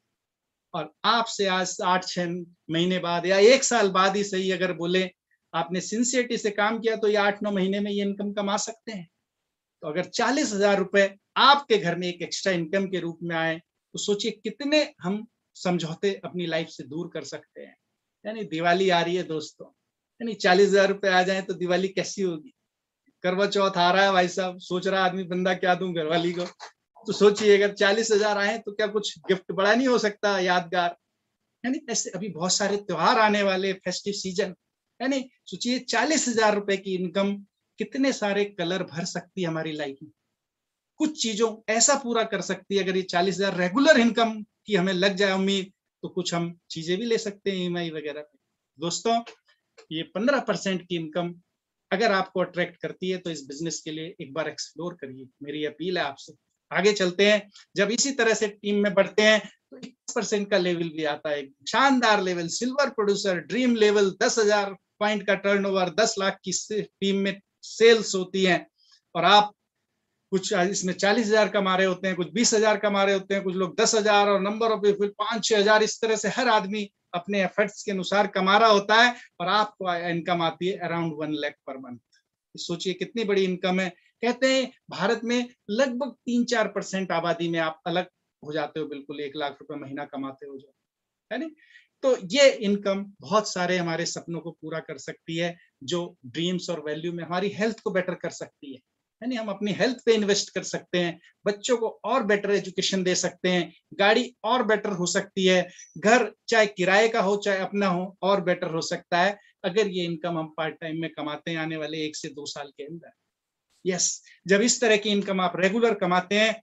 और आपसे आज 8-6 महीने बाद या 1 साल बाद ही सही, अगर बोले आपने सिंसियरिटी से काम किया तो ये 8-9 महीने में ये इनकम कमा सकते हैं। तो अगर 40,000 रुपए आपके घर में एक एक्स्ट्रा इनकम के रूप में आए, तो सोचिए कितने हम समझौते अपनी लाइफ से दूर कर सकते हैं। यानी दिवाली आ रही है दोस्तों, यानी 40,000 रुपए आ जाए तो दिवाली कैसी होगी। करवा चौथ आ रहा है भाई साहब, सोच रहा आदमी बंदा क्या दूं घरवाली को, तो सोचिए अगर 40,000 आए तो क्या कुछ गिफ्ट बड़ा नहीं हो सकता यादगार, है नहीं? ऐसे अभी बहुत सारे त्योहार आने वाले, फेस्टिव सीजन, है नहीं? सोचिए 40,000 रुपए की इनकम कितने सारे कलर भर सकती है हमारी लाइफ में, कुछ चीजों ऐसा पूरा कर सकती है। अगर ये 40,000 रेगुलर इनकम की हमें लग जाए उम्मीद, तो कुछ हम चीजें भी ले सकते हैं ईएमआई वगैरह पे। दोस्तों, ये 15% की इनकम अगर आपको अट्रैक्ट करती है तो इस बिजनेस के लिए एक बार एक्सप्लोर करिए, मेरी अपील है आपसे। आगे चलते हैं, जब इसी तरह से टीम में बढ़ते हैं तो 21% का लेवल भी आता है, शानदार level, silver producer, dream level, 10,000 point का टर्नओवर, 10 लाख की टीम में सेल्स होती है, और आप कुछ इसमें 40,000 कमा रहे होते हैं, कुछ 20,000 कमा रहे होते हैं, कुछ लोग 10,000, और नंबर ऑफ पीपल 5-6,000, इस तरह से हर आदमी अपने एफर्ट्स के अनुसार कमा रहा होता है, और आपको इनकम आती है अराउंड 1 लाख पर मंथ। सोचिए कितनी बड़ी इनकम है। कहते हैं भारत में लगभग 3-4% आबादी में आप अलग हो जाते हो, बिल्कुल 1 लाख रुपए महीना कमाते हो जो, है नहीं? तो ये इनकम बहुत सारे हमारे सपनों को पूरा कर सकती है, जो ड्रीम्स और वैल्यू में हमारी हेल्थ को बेटर कर सकती है नहीं? हम अपनी हेल्थ पे इन्वेस्ट कर सकते हैं, बच्चों को और बेटर एजुकेशन दे सकते हैं, गाड़ी और बेटर हो सकती है, घर चाहे किराए का हो चाहे अपना हो और बेटर हो सकता है, अगर ये इनकम हम पार्ट टाइम में कमाते हैं आने वाले 1 से 2 साल के अंदर। यस, जब इस तरह की इनकम आप रेगुलर कमाते हैं,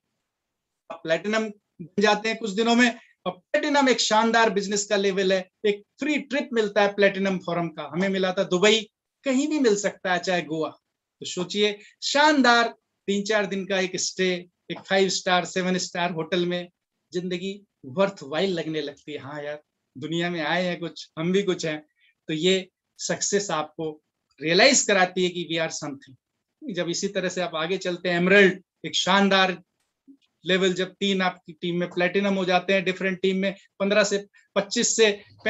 आप प्लेटिनम बन जाते हैं कुछ दिनों में। और प्लेटिनम एक शानदार बिजनेस का लेवल है, एक फ्री ट्रिप मिलता है प्लेटिनम फोरम का, हमें मिला था दुबई, कहीं भी मिल सकता है चाहे गोवा। तो सोचिए शानदार 3-4 दिन का एक स्टे एक 5 स्टार 7 स्टार होटल में, जिंदगी वर्थ वाइल लगने लगती है। हाँ यार, दुनिया में आए हैं कुछ, हम भी कुछ हैं। तो ये सक्सेस आपको रियलाइज कराती है कि वी आर समथिंग। जब इसी तरह से आप आगे चलते हैं, एमरल्ड एक शानदार लेवल, जब 3 आपकी टीम में प्लेटिनम हो जाते हैं, डिफरेंट टीम में 15 से 25 से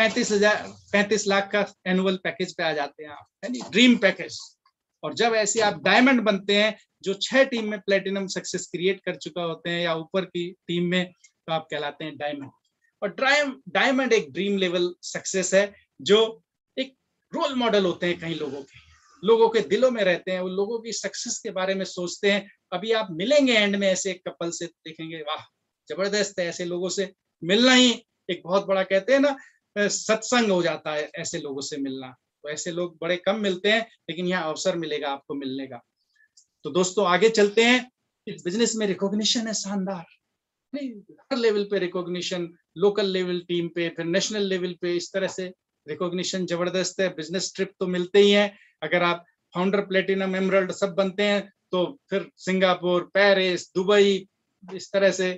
35 लाख का एनुअल पैकेज पे आ जाते हैं आप, है नहीं? Dream package. और जब ऐसे आप डायमंड बनते हैं, जो 6 टीम में प्लेटिनम सक्सेस क्रिएट कर चुका होते हैं या ऊपर की टीम में, तो आप कहलाते हैं डायमंड। और डायमंड एक ड्रीम लेवल सक्सेस है, जो एक रोल मॉडल होते हैं कई लोगों के दिलों में रहते हैं, उन लोगों की सक्सेस के बारे में सोचते हैं। अभी आप मिलेंगे एंड में ऐसे कपल से, देखेंगे वाह जबरदस्त है, ऐसे लोगों से मिलना ही एक बहुत बड़ा, कहते हैं ना, सत्संग हो जाता है ऐसे लोगों से मिलना। तो ऐसे लोग बड़े कम मिलते हैं, लेकिन यहाँ अवसर मिलेगा आपको मिलने का। तो दोस्तों आगे चलते हैं, इस बिजनेस में रिकॉग्निशन है शानदार, हर लेवल पे रिकॉग्निशन, लोकल लेवल टीम पे, फिर नेशनल लेवल पे, इस तरह से रिकॉग्निशन जबरदस्त है। बिजनेस ट्रिप तो मिलते ही हैं, अगर आप फाउंडर प्लेटिनम एमरल्ड सब बनते हैं तो फिर सिंगापुर, पेरिस, दुबई, इस तरह से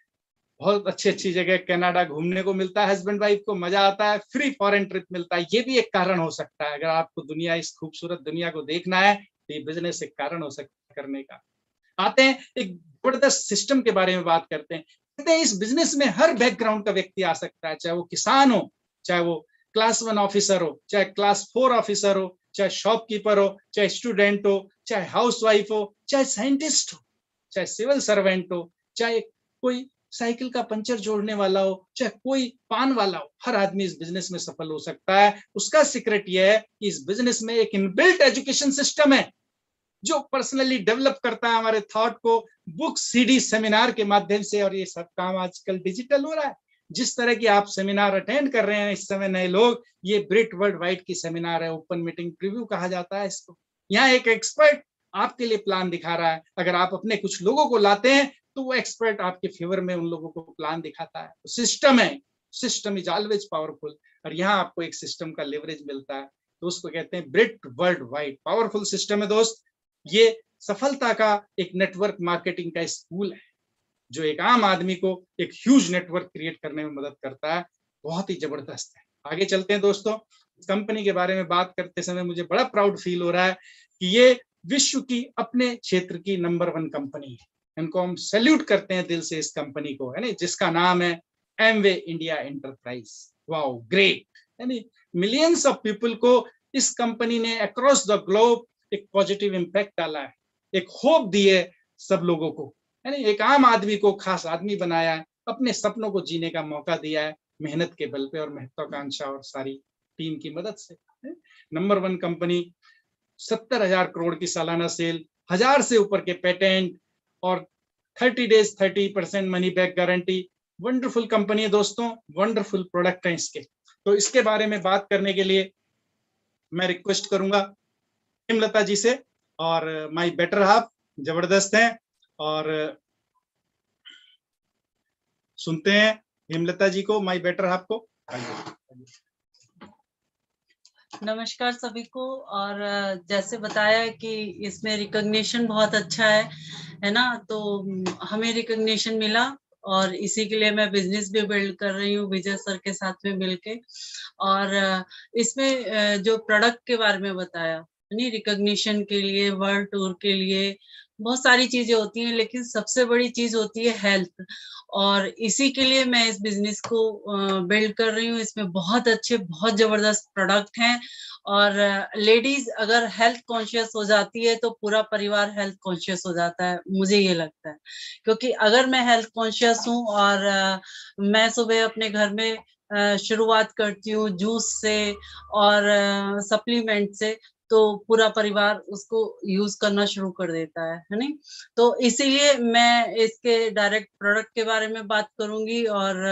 बहुत अच्छी जगह कनाडा घूमने को मिलता है, हस्बैंड वाइफ को मजा आता है, फ्री फॉरेन ट्रिप मिलता है। ये भी एक कारण हो सकता है, अगर आपको दुनिया, इस खूबसूरत दुनिया को देखना है, तो ये बिजनेस एक कारण हो सकता है करने का। आते हैं एक जबरदस्त सिस्टम के बारे में बात करते हैं। कहते हैं इस बिजनेस में हर बैकग्राउंड का व्यक्ति आ सकता है, चाहे वो किसान हो, चाहे वो क्लास 1 ऑफिसर हो, चाहे क्लास 4 ऑफिसर हो, चाहे शॉपकीपर हो, चाहे स्टूडेंट हो, चाहे हाउसवाइफ हो, चाहे साइंटिस्ट हो, चाहे सिविल सर्वेंट हो, चाहे कोई साइकिल का पंचर जोड़ने वाला हो, चाहे कोई पान वाला हो, हर आदमी इस बिजनेस में सफल हो सकता है। उसका सीक्रेट यह है कि इस बिजनेस में एक इनबिल्ट एजुकेशन सिस्टम है, जो पर्सनली डेवलप करता है हमारे थॉट को, बुक, सीडी, सेमिनार के माध्यम से। और ये सब काम आजकल डिजिटल हो रहा है। जिस तरह की आप सेमिनार अटेंड कर रहे हैं इस समय नए लोग, ये ब्रिट वर्ल्ड वाइड की सेमिनार है, ओपन मीटिंग प्रीव्यू कहा जाता है इसको। यहाँ एक एक्सपर्ट आपके लिए प्लान दिखा रहा है, अगर आप अपने कुछ लोगों को लाते हैं तो वो एक्सपर्ट आपके फेवर में उन लोगों को प्लान दिखाता है। सिस्टम है, सिस्टम इज ऑलवेज पावरफुल, और यहाँ आपको एक सिस्टम का लेवरेज मिलता है, तो उसको कहते हैं Britt world wide. Powerful system है दोस्त। ये सफलता का एक नेटवर्क मार्केटिंग का स्कूल है, जो एक आम आदमी को एक ह्यूज नेटवर्क क्रिएट करने में मदद करता है। बहुत ही जबरदस्त है। आगे चलते हैं दोस्तों, कंपनी के बारे में बात करते समय मुझे बड़ा प्राउड फील हो रहा है कि ये विश्व की अपने क्षेत्र की नंबर 1 कंपनी है। इनको हम सैल्यूट करते हैं दिल से, इस कंपनी को, है ना, जिसका नाम है Amway India enterprise. Wow, great, है ना। मिलियंस ऑफ पीपल को इस कंपनी ने अक्रॉस द ग्लोब एक पॉजिटिव इंपैक्ट डाला है, एक होप दी है सब लोगों को, है ना। एक आम आदमी को खास आदमी बनाया है, अपने सपनों को जीने का मौका दिया है, मेहनत के बल पे और महत्वाकांक्षा और सारी टीम की मदद से। नंबर 1 कंपनी, 70,000 करोड़ की सालाना सेल, 1000 से ऊपर के पेटेंट, और 30 days 30% money back guarantee. Wonderful company है दोस्तों, वंडरफुल प्रोडक्ट है इसके। तो इसके बारे में बात करने के लिए मैं रिक्वेस्ट करूंगा हेमलता जी से, और माय बेटर हाफ जबरदस्त हैं, और सुनते हैं हेमलता जी को, माय बेटर हाफ को। नमस्कार सभी को। और जैसे बताया कि इसमें रिकॉग्निशन बहुत अच्छा है ना, तो हमें रिकॉग्निशन मिला और इसी के लिए मैं बिजनेस भी बिल्ड कर रही हूँ विजय सर के साथ में मिलके। और इसमें जो प्रोडक्ट के बारे में बताया, नहीं, रिकॉग्निशन के लिए, वर्ल्ड टूर के लिए बहुत सारी चीजें होती हैं, लेकिन सबसे बड़ी चीज होती है हेल्थ। और इसी के लिए मैं इस बिजनेस को बिल्ड कर रही हूँ। इसमें बहुत अच्छे, बहुत जबरदस्त प्रोडक्ट हैं। और लेडीज अगर हेल्थ कॉन्शियस हो जाती है तो पूरा परिवार हेल्थ कॉन्शियस हो जाता है, मुझे ये लगता है। क्योंकि अगर मैं हेल्थ कॉन्शियस हूँ और मैं सुबह अपने घर में शुरुआत करती हूँ जूस से और सप्लीमेंट से, तो पूरा परिवार उसको यूज करना शुरू कर देता है नहीं। तो इसीलिए मैं इसके डायरेक्ट प्रोडक्ट के बारे में बात करूंगी और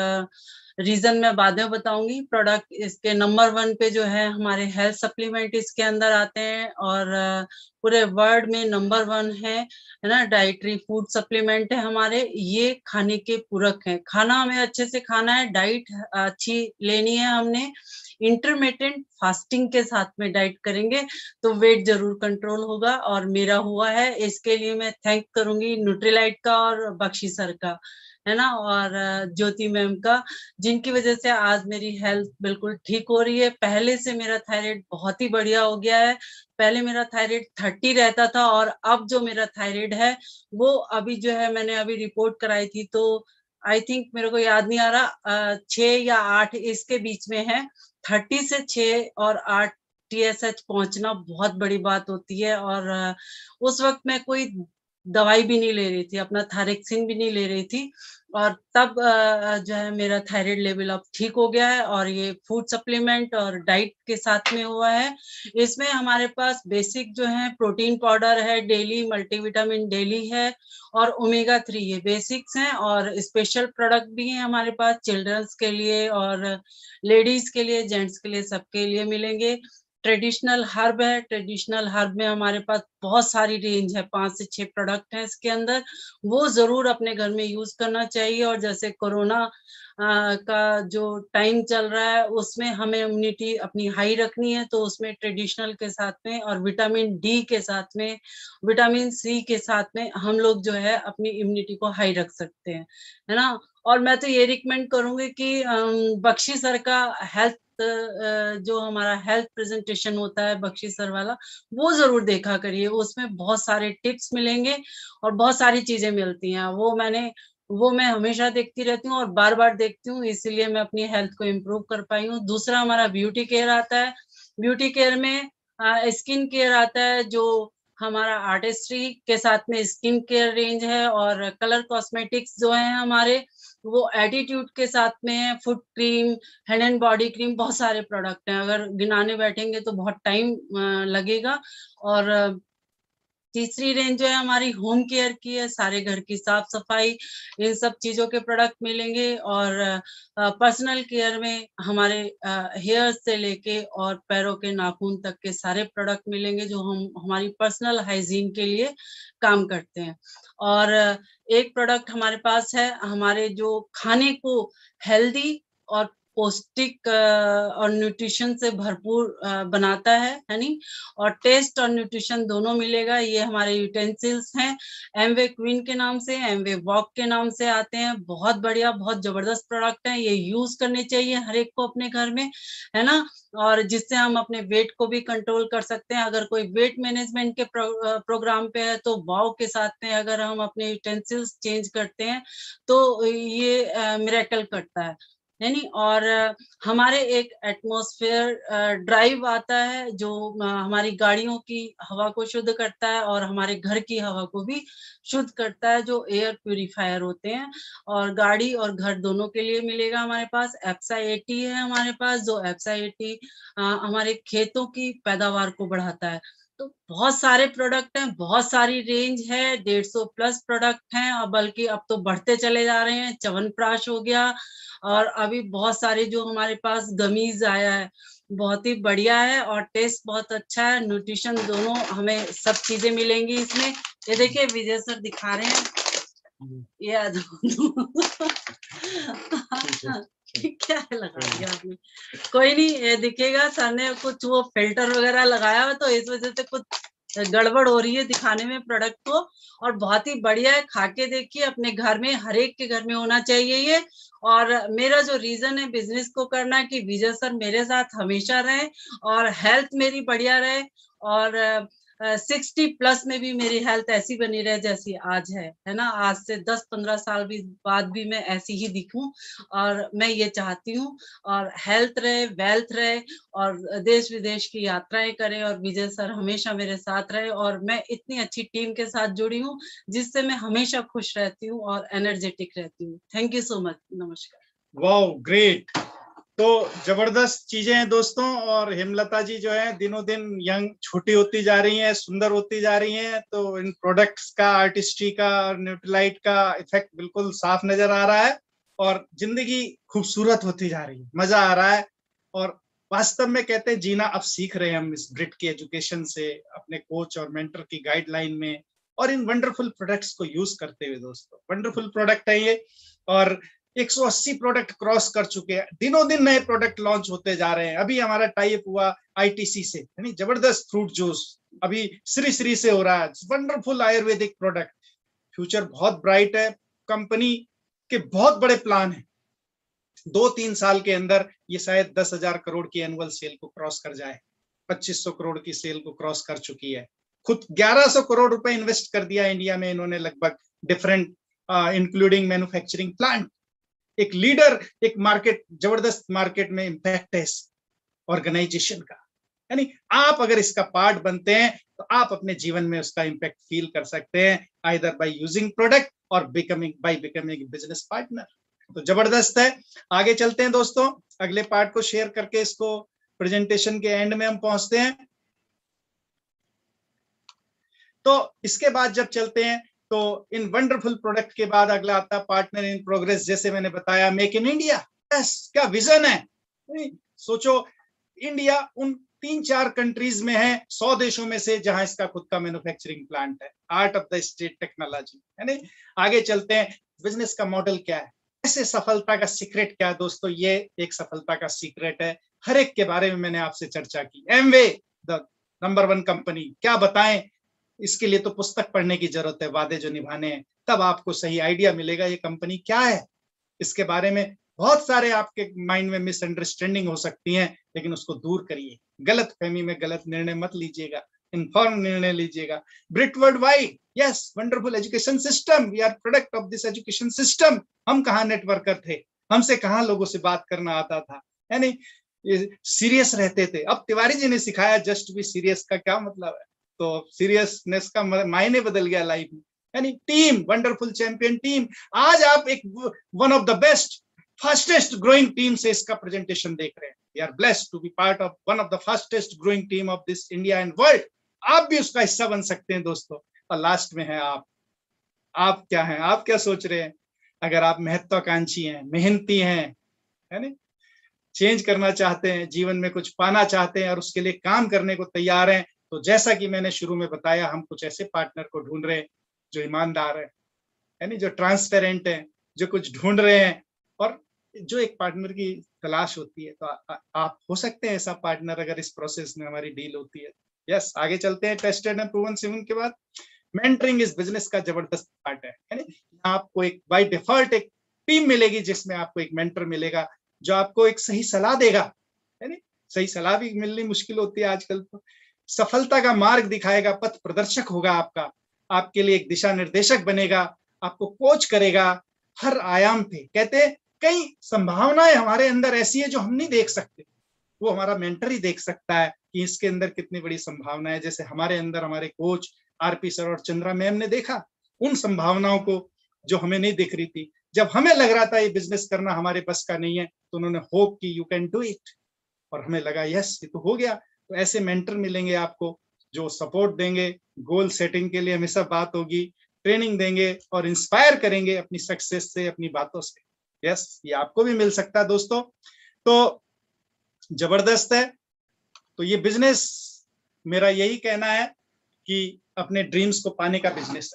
रीजन मैं बाद में बताऊंगी। प्रोडक्ट इसके नंबर 1 पे जो है हमारे हेल्थ सप्लीमेंट इसके अंदर आते हैं, और पूरे वर्ल्ड में नंबर 1 है ना। डाइटरी फूड सप्लीमेंट है हमारे, ये खाने के पूरक है। खाना हमें अच्छे से खाना है, डाइट अच्छी लेनी है हमने। इंटरमिटेंट फास्टिंग के साथ में डाइट करेंगे तो वेट जरूर कंट्रोल होगा, और मेरा हुआ है। इसके लिए मैं थैंक करूंगी न्यूट्रीलाइट का और बख्शी सर का, है ना, और ज्योति मैम का, जिनकी वजह से आज मेरी हेल्थ बिल्कुल ठीक हो रही है। पहले से मेरा थायराइड बहुत ही बढ़िया हो गया है। पहले मेरा थायराइड 30 रहता था, और अब जो मेरा थायराइड है वो अभी जो है, मैंने अभी रिपोर्ट कराई थी, तो आई थिंक, मेरे को याद नहीं आ रहा, 6 या 8 इसके बीच में है। 30 से 6 और 8 TSH पहुंचना बहुत बड़ी बात होती है। और उस वक्त मैं कोई दवाई भी नहीं ले रही थी, अपना थायरक्सिन भी नहीं ले रही थी, और तब जो है मेरा थायराइड लेवल अब ठीक हो गया है। और ये फूड सप्लीमेंट और डाइट के साथ में हुआ है। इसमें हमारे पास बेसिक जो है प्रोटीन पाउडर है डेली, मल्टीविटामिन डेली है, और ओमेगा 3 ये बेसिक्स हैं। और स्पेशल प्रोडक्ट भी हैं हमारे पास चिल्ड्रंस के लिए और लेडीज के लिए, जेंट्स के लिए, सबके लिए मिलेंगे। ट्रेडिशनल हर्ब है, ट्रेडिशनल हर्ब में हमारे पास बहुत सारी रेंज है, 5 से 6 प्रोडक्ट हैं इसके अंदर। वो जरूर अपने घर में यूज करना चाहिए। और जैसे कोरोना का जो टाइम चल रहा है, उसमें हमें इम्यूनिटी अपनी हाई रखनी है, तो उसमें ट्रेडिशनल के साथ में और विटामिन डी के साथ में, विटामिन सी के साथ में हम लोग जो है अपनी इम्यूनिटी को हाई रख सकते हैं, है ना। और मैं तो ये रिकमेंड करूंगी कि बख्शी सर का हेल्थ, जो हमारा हेल्थ प्रेजेंटेशन होता है बख्शी सर वाला, वो जरूर देखा करिए। उसमें बहुत सारे टिप्स मिलेंगे और बहुत सारी चीजें मिलती हैं। वो मैं हमेशा देखती रहती हूँ और बार बार देखती हूँ, इसीलिए मैं अपनी हेल्थ को इम्प्रूव कर पाई हूँ। दूसरा हमारा ब्यूटी केयर आता है। ब्यूटी केयर में स्किन केयर आता है, जो हमारा आर्टिस्ट्री के साथ में स्किन केयर रेंज है, और कलर कॉस्मेटिक्स जो है हमारे, वो एटीट्यूड के साथ में है। Foot cream, head and body cream, बहुत सारे प्रोडक्ट हैं, अगर गिनाने बैठेंगे तो बहुत टाइम लगेगा। और तीसरी रेंज जो है हमारी होम केयर की है, सारे घर की साफ सफाई, इन सब चीजों के प्रोडक्ट मिलेंगे। और पर्सनल केयर में हमारे हेयर से लेके और पैरों के नाखून तक के सारे प्रोडक्ट मिलेंगे, जो हम हमारी पर्सनल हाइजीन के लिए काम करते हैं। और एक प्रोडक्ट हमारे पास है, हमारे जो खाने को हेल्दी और पौष्टिक और न्यूट्रिशन से भरपूर बनाता है नहीं, और टेस्ट और न्यूट्रिशन दोनों मिलेगा। ये हमारे यूटेंसिल्स हैं, एमवे क्वीन के नाम से, एमवे वॉक के नाम से आते हैं। बहुत बढ़िया, बहुत जबरदस्त प्रोडक्ट है, ये यूज करने चाहिए हर एक को अपने घर में, है ना। और जिससे हम अपने वेट को भी कंट्रोल कर सकते हैं। अगर कोई वेट मैनेजमेंट के प्रोग्राम पे है, तो वाव के साथ में अगर हम अपने यूटेंसिल्स चेंज करते हैं तो ये मिरेकल करता है नहीं। और हमारे एक एटमॉस्फेयर ड्राइव आता है, जो हमारी गाड़ियों की हवा को शुद्ध करता है और हमारे घर की हवा को भी शुद्ध करता है, जो एयर प्यूरिफायर होते हैं। और गाड़ी और घर दोनों के लिए मिलेगा हमारे पास। एप्सा 80 है हमारे पास, जो एप्सा 80 हमारे खेतों की पैदावार को बढ़ाता है। तो बहुत सारे प्रोडक्ट हैं, बहुत सारी रेंज है, 150 प्लस प्रोडक्ट हैं, और बल्कि अब तो बढ़ते चले जा रहे हैं। च्यवनप्राश हो गया, और अभी बहुत सारे जो हमारे पास गमीज आया है, बहुत ही बढ़िया है और टेस्ट बहुत अच्छा है, न्यूट्रिशन दोनों हमें सब चीजें मिलेंगी इसमें। ये देखिए विजय सर दिखा रहे हैं, ये क्या लगा दिया आपने? कोई नहीं, ये दिखेगा, सर ने कुछ वो फिल्टर वगैरह लगाया हो तो इस वजह से कुछ गड़बड़ हो रही है दिखाने में प्रोडक्ट को। और बहुत ही बढ़िया है, खा के देखिए, अपने घर में, हर एक के घर में होना चाहिए ये। और मेरा जो रीजन है बिजनेस को करना, कि विजय सर मेरे साथ हमेशा रहे और हेल्थ मेरी बढ़िया रहे, और 60 प्लस में भी मेरी हेल्थ ऐसी बनी रहे जैसी आज है ना। आज से 10-15 साल भी बाद भी मैं ऐसी ही दिखूं, और मैं ये चाहती हूँ। और हेल्थ रहे, वेल्थ रहे, और देश विदेश की यात्राएं करें, और विजय सर हमेशा मेरे साथ रहे, और मैं इतनी अच्छी टीम के साथ जुड़ी हूँ जिससे मैं हमेशा खुश रहती हूँ और एनर्जेटिक रहती हूँ। Thank you so much. नमस्कार। Wow, great. तो जबरदस्त चीजें हैं दोस्तों। और हेमलता जी जो है दिनों दिन यंग, छोटी होती जा रही हैं, सुंदर होती जा रही हैं। तो इन प्रोडक्ट्स का, आर्टिस्ट्री का और न्यूट्रीलाइट का इफेक्ट बिल्कुल साफ नजर आ रहा है, और जिंदगी खूबसूरत होती जा रही है, मजा आ रहा है। और वास्तव में कहते हैं जीना अब सीख रहे हैं हम इस ब्रिट की एजुकेशन से, अपने कोच और मेंटर की गाइडलाइन में, और इन वंडरफुल प्रोडक्ट्स को यूज करते हुए। दोस्तों वंडरफुल प्रोडक्ट है ये, और 180 प्रोडक्ट क्रॉस कर चुके हैं। दिनों दिन नए प्रोडक्ट लॉन्च होते जा रहे हैं। अभी हमारा टाई अप हुआ आईटीसी से, यानी जबरदस्त फ्रूट जूस अभी श्री श्री से हो रहा है, वंडरफुल आयुर्वेदिक प्रोडक्ट। फ्यूचर बहुत ब्राइट है, कंपनी के बहुत बड़े प्लान है। 2-3 साल के अंदर ये शायद 10,000 करोड़ की एनुअल सेल को क्रॉस कर जाए, 2500 करोड़ की सेल को क्रॉस कर चुकी है। खुद 1100 करोड़ रुपए इन्वेस्ट कर दिया इंडिया में इन्होंने, लगभग डिफरेंट इंक्लूडिंग मैन्युफैक्चरिंग प्लांट। एक लीडर, एक मार्केट, जबरदस्त मार्केट में इंपैक्ट है इस ऑर्गेनाइजेशन का। यानी आप अगर इसका पार्ट बनते हैं तो आप अपने जीवन में उसका इंपैक्ट फील कर सकते हैं, आइदर बाय यूजिंग प्रोडक्ट और बिकमिंग बिजनेस पार्टनर। तो जबरदस्त है। आगे चलते हैं दोस्तों, अगले पार्ट को शेयर करके इसको प्रेजेंटेशन के एंड में हम पहुंचते हैं। तो इसके बाद जब चलते हैं तो इन वंडरफुल प्रोडक्ट के बाद अगला आता पार्टनर इन प्रोग्रेस। जैसे मैंने बताया, मेक इन इंडिया, क्या विजन है। सोचो, इंडिया उन 3-4 कंट्रीज में है, 100 देशों में से, जहां इसका खुद का मैन्युफैक्चरिंग प्लांट है। Art of the state technology, है नहीं। आगे चलते हैं, बिजनेस का मॉडल क्या है, ऐसे सफलता का सीक्रेट क्या है। दोस्तों ये एक सफलता का सीक्रेट है, हर एक के बारे में मैंने आपसे चर्चा की। एमवे द नंबर 1 कंपनी, क्या बताएं। इसके लिए तो पुस्तक पढ़ने की जरूरत है, वादे जो निभाने हैं, तब आपको सही आइडिया मिलेगा ये कंपनी क्या है। इसके बारे में बहुत सारे आपके माइंड में मिसअंडरस्टैंडिंग हो सकती हैं, लेकिन उसको दूर करिए। गलत फहमी में गलत निर्णय मत लीजिएगा, इन्फॉर्म निर्णय लीजिएगा। Brit world wide, yes, wonderful education system, we are product of this education system. हम कहाँ नेटवर्कर थे, हमसे कहाँ लोगों से बात करना आता था, यानी सीरियस रहते थे। अब तिवारी जी ने सिखाया जस्ट बी सीरियस का क्या मतलब है, तो सीरियसनेस का मायने बदल गया लाइफ में। यानी टीम, वंडरफुल चैंपियन टीम। आज आप एक one of the best, fastest growing team से इसका प्रेजेंटेशन देख रहे हैं। We are blessed to be part of one of the fastest growing team of this India and world. आप भी उसका हिस्सा बन सकते हैं दोस्तों। और लास्ट में है आप क्या हैं, आप क्या सोच रहे हैं। अगर आप महत्वाकांक्षी हैं, मेहनती हैं, है ना, चेंज करना चाहते हैं, जीवन में कुछ पाना चाहते हैं और उसके लिए काम करने को तैयार हैं, तो जैसा कि मैंने शुरू में बताया, हम कुछ ऐसे पार्टनर को ढूंढ रहे हैं जो ईमानदार है, यानी जो ट्रांसपेरेंट है, जो कुछ ढूंढ रहे हैं, और जो एक पार्टनर की तलाश होती है। तो आप हो सकते हैं ऐसा पार्टनर अगर इस प्रोसेस में हमारी डील होती है। यस, आगे चलते हैं। टेस्टेड एंड प्रूवन सेवन के बाद मेंटरिंग इस बिजनेस का जबरदस्त पार्ट है, यानी आपको एक बाय डिफॉल्ट एक टीम मिलेगी जिसमें आपको एक मेंटर मिलेगा जो आपको एक सही सलाह देगा, यानी सही सलाह भी मिलनी मुश्किल होती है आजकल। तो सफलता का मार्ग दिखाएगा, पथ प्रदर्शक होगा आपका, आपके लिए एक दिशा निर्देशक बनेगा, आपको कोच करेगा हर आयाम पे। कहते हैं कई संभावनाएं हमारे अंदर ऐसी है जो हम नहीं देख सकते, वो हमारा मेंटर ही देख सकता है कि इसके अंदर कितनी बड़ी संभावना है। जैसे हमारे अंदर हमारे कोच आरपी सर और चंद्रा मैम ने देखा उन संभावनाओं को जो हमें नहीं दिख रही थी। जब हमें लग रहा था ये बिजनेस करना हमारे बस का नहीं है, तो उन्होंने होप कि यू कैन डू इट, और हमें लगा यस ये तो हो गया। तो ऐसे मेंटर मिलेंगे आपको जो सपोर्ट देंगे, गोल सेटिंग के लिए हमेशा बात होगी, ट्रेनिंग देंगे और इंस्पायर करेंगे अपनी सक्सेस से, अपनी बातों से। यस, ये आपको भी मिल सकता है दोस्तों। तो जबरदस्त है। तो ये बिजनेस, मेरा यही कहना है कि अपने ड्रीम्स को पाने का बिजनेस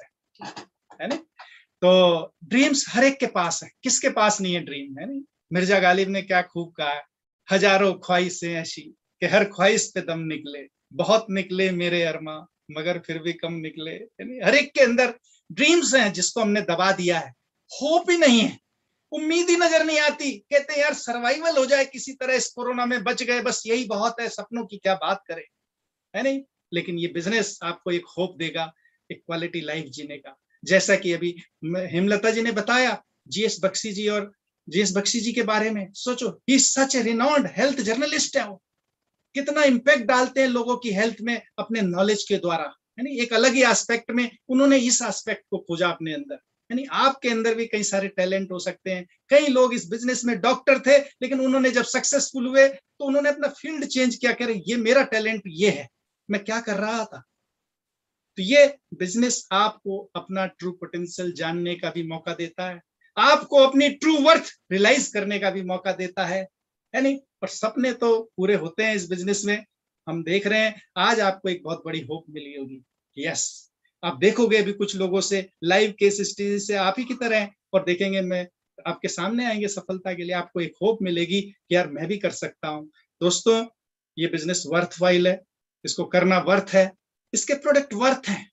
है ना। तो ड्रीम्स हर एक के पास है, किसके पास नहीं है ड्रीम, है नहीं। मिर्जा गालिब ने क्या खूब कहा है, हजारों ख्वाहिशें ऐसी कि हर ख्वाहिश पे दम निकले, बहुत निकले मेरे अरमा मगर फिर भी कम निकले। हर एक के अंदर ड्रीम्स हैं जिसको हमने दबा दिया है, होप ही नहीं है, उम्मीद ही नजर नहीं आती। कहते हैं यार सर्वाइवल हो जाए किसी तरह, इस कोरोना में बच गए, बस यही बहुत है, सपनों की क्या बात करें, है नहीं। लेकिन ये बिजनेस आपको एक होप देगा, एक क्वालिटी लाइफ जीने का। जैसा कि अभी हेमलता जी ने बताया जीएस बख्शी जी, और जीएस बख्शी जी के बारे में सोचो, he such a renowned health journalist है। वो कितना इम्पैक्ट डालते हैं लोगों की हेल्थ में अपने नॉलेज के द्वारा, है नहीं। एक अलग ही एस्पेक्ट में उन्होंने इस एस्पेक्ट को खोजा अपने अंदर, यानी आपके अंदर भी कई सारे टैलेंट हो सकते हैं। कई लोग इस बिजनेस में डॉक्टर थे, लेकिन उन्होंने जब सक्सेसफुल हुए तो उन्होंने अपना फील्ड चेंज किया, कह रहे ये मेरा टैलेंट ये है, मैं क्या कर रहा था। तो ये बिजनेस आपको अपना ट्रू पोटेंशियल जानने का भी मौका देता है, आपको अपनी ट्रू वर्थ रियलाइज करने का भी मौका देता है नहीं। और सपने तो पूरे होते हैं इस बिजनेस में, हम देख रहे हैं। आज आपको एक बहुत बड़ी होप मिली होगी। यस, आप देखोगे अभी कुछ लोगों से लाइव केस स्टडी से आप ही की तरह, और देखेंगे मैं आपके सामने आएंगे सफलता के लिए, आपको एक होप मिलेगी कि यार मैं भी कर सकता हूं। दोस्तों, ये बिजनेस वर्थवाइल है, इसको करना वर्थ है, इसके प्रोडक्ट वर्थ हैं।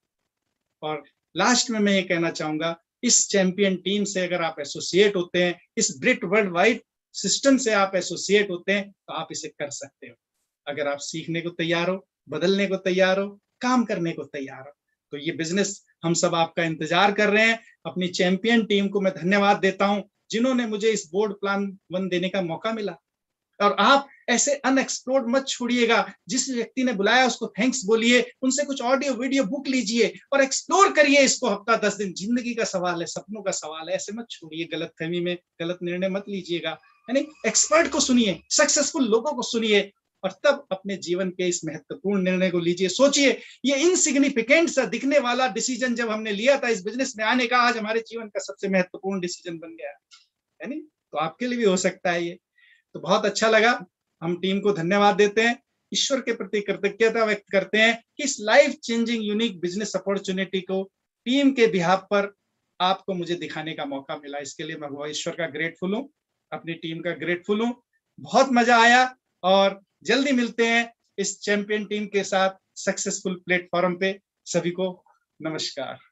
और लास्ट में मैं ये कहना चाहूंगा, इस चैंपियन टीम से अगर आप एसोसिएट होते हैं, इस ब्रिट वर्ल्ड वाइड सिस्टम से आप एसोसिएट होते हैं, तो आप इसे कर सकते हो। अगर आप सीखने को तैयार हो, बदलने को तैयार हो, काम करने को तैयार हो, तो ये बिजनेस हम सब आपका इंतजार कर रहे हैं। अपनी चैंपियन टीम को मैं धन्यवाद देता हूं, जिन्होंने मुझे इस बोर्ड प्लान 1 देने का मौका मिला। और आप ऐसे अनएक्सप्लोर्ड मत छोड़िएगा, जिस व्यक्ति ने बुलाया उसको थैंक्स बोलिए, उनसे कुछ ऑडियो वीडियो बुक लीजिए और एक्सप्लोर करिए इसको। हफ्ता 10 दिन, जिंदगी का सवाल है, सपनों का सवाल है, ऐसे मत छोड़िए, गलत फहमी में गलत निर्णय मत लीजिएगा, यानी एक्सपर्ट को सुनिए, सक्सेसफुल लोगों को सुनिए, और तब अपने जीवन के इस महत्वपूर्ण निर्णय को लीजिए। सोचिए, ये इनसिग्निफिकेंट सा दिखने वाला डिसीजन जब हमने लिया था इस बिजनेस में आने का, आज हमारे जीवन का सबसे महत्वपूर्ण डिसीजन बन गया है नहीं। तो आपके लिए भी हो सकता है ये। तो बहुत अच्छा लगा, हम टीम को धन्यवाद देते हैं, ईश्वर के प्रति कृतज्ञता व्यक्त करते हैं कि इस life changing unique business opportunity को टीम के बिहाफ पर आपको मुझे दिखाने का मौका मिला। इसके लिए मैं ईश्वर का ग्रेटफुल हूँ, अपनी टीम का ग्रेटफुल हूँ। बहुत मजा आया, और जल्दी मिलते हैं इस चैंपियन टीम के साथ सक्सेसफुल प्लेटफॉर्म पे। सभी को नमस्कार।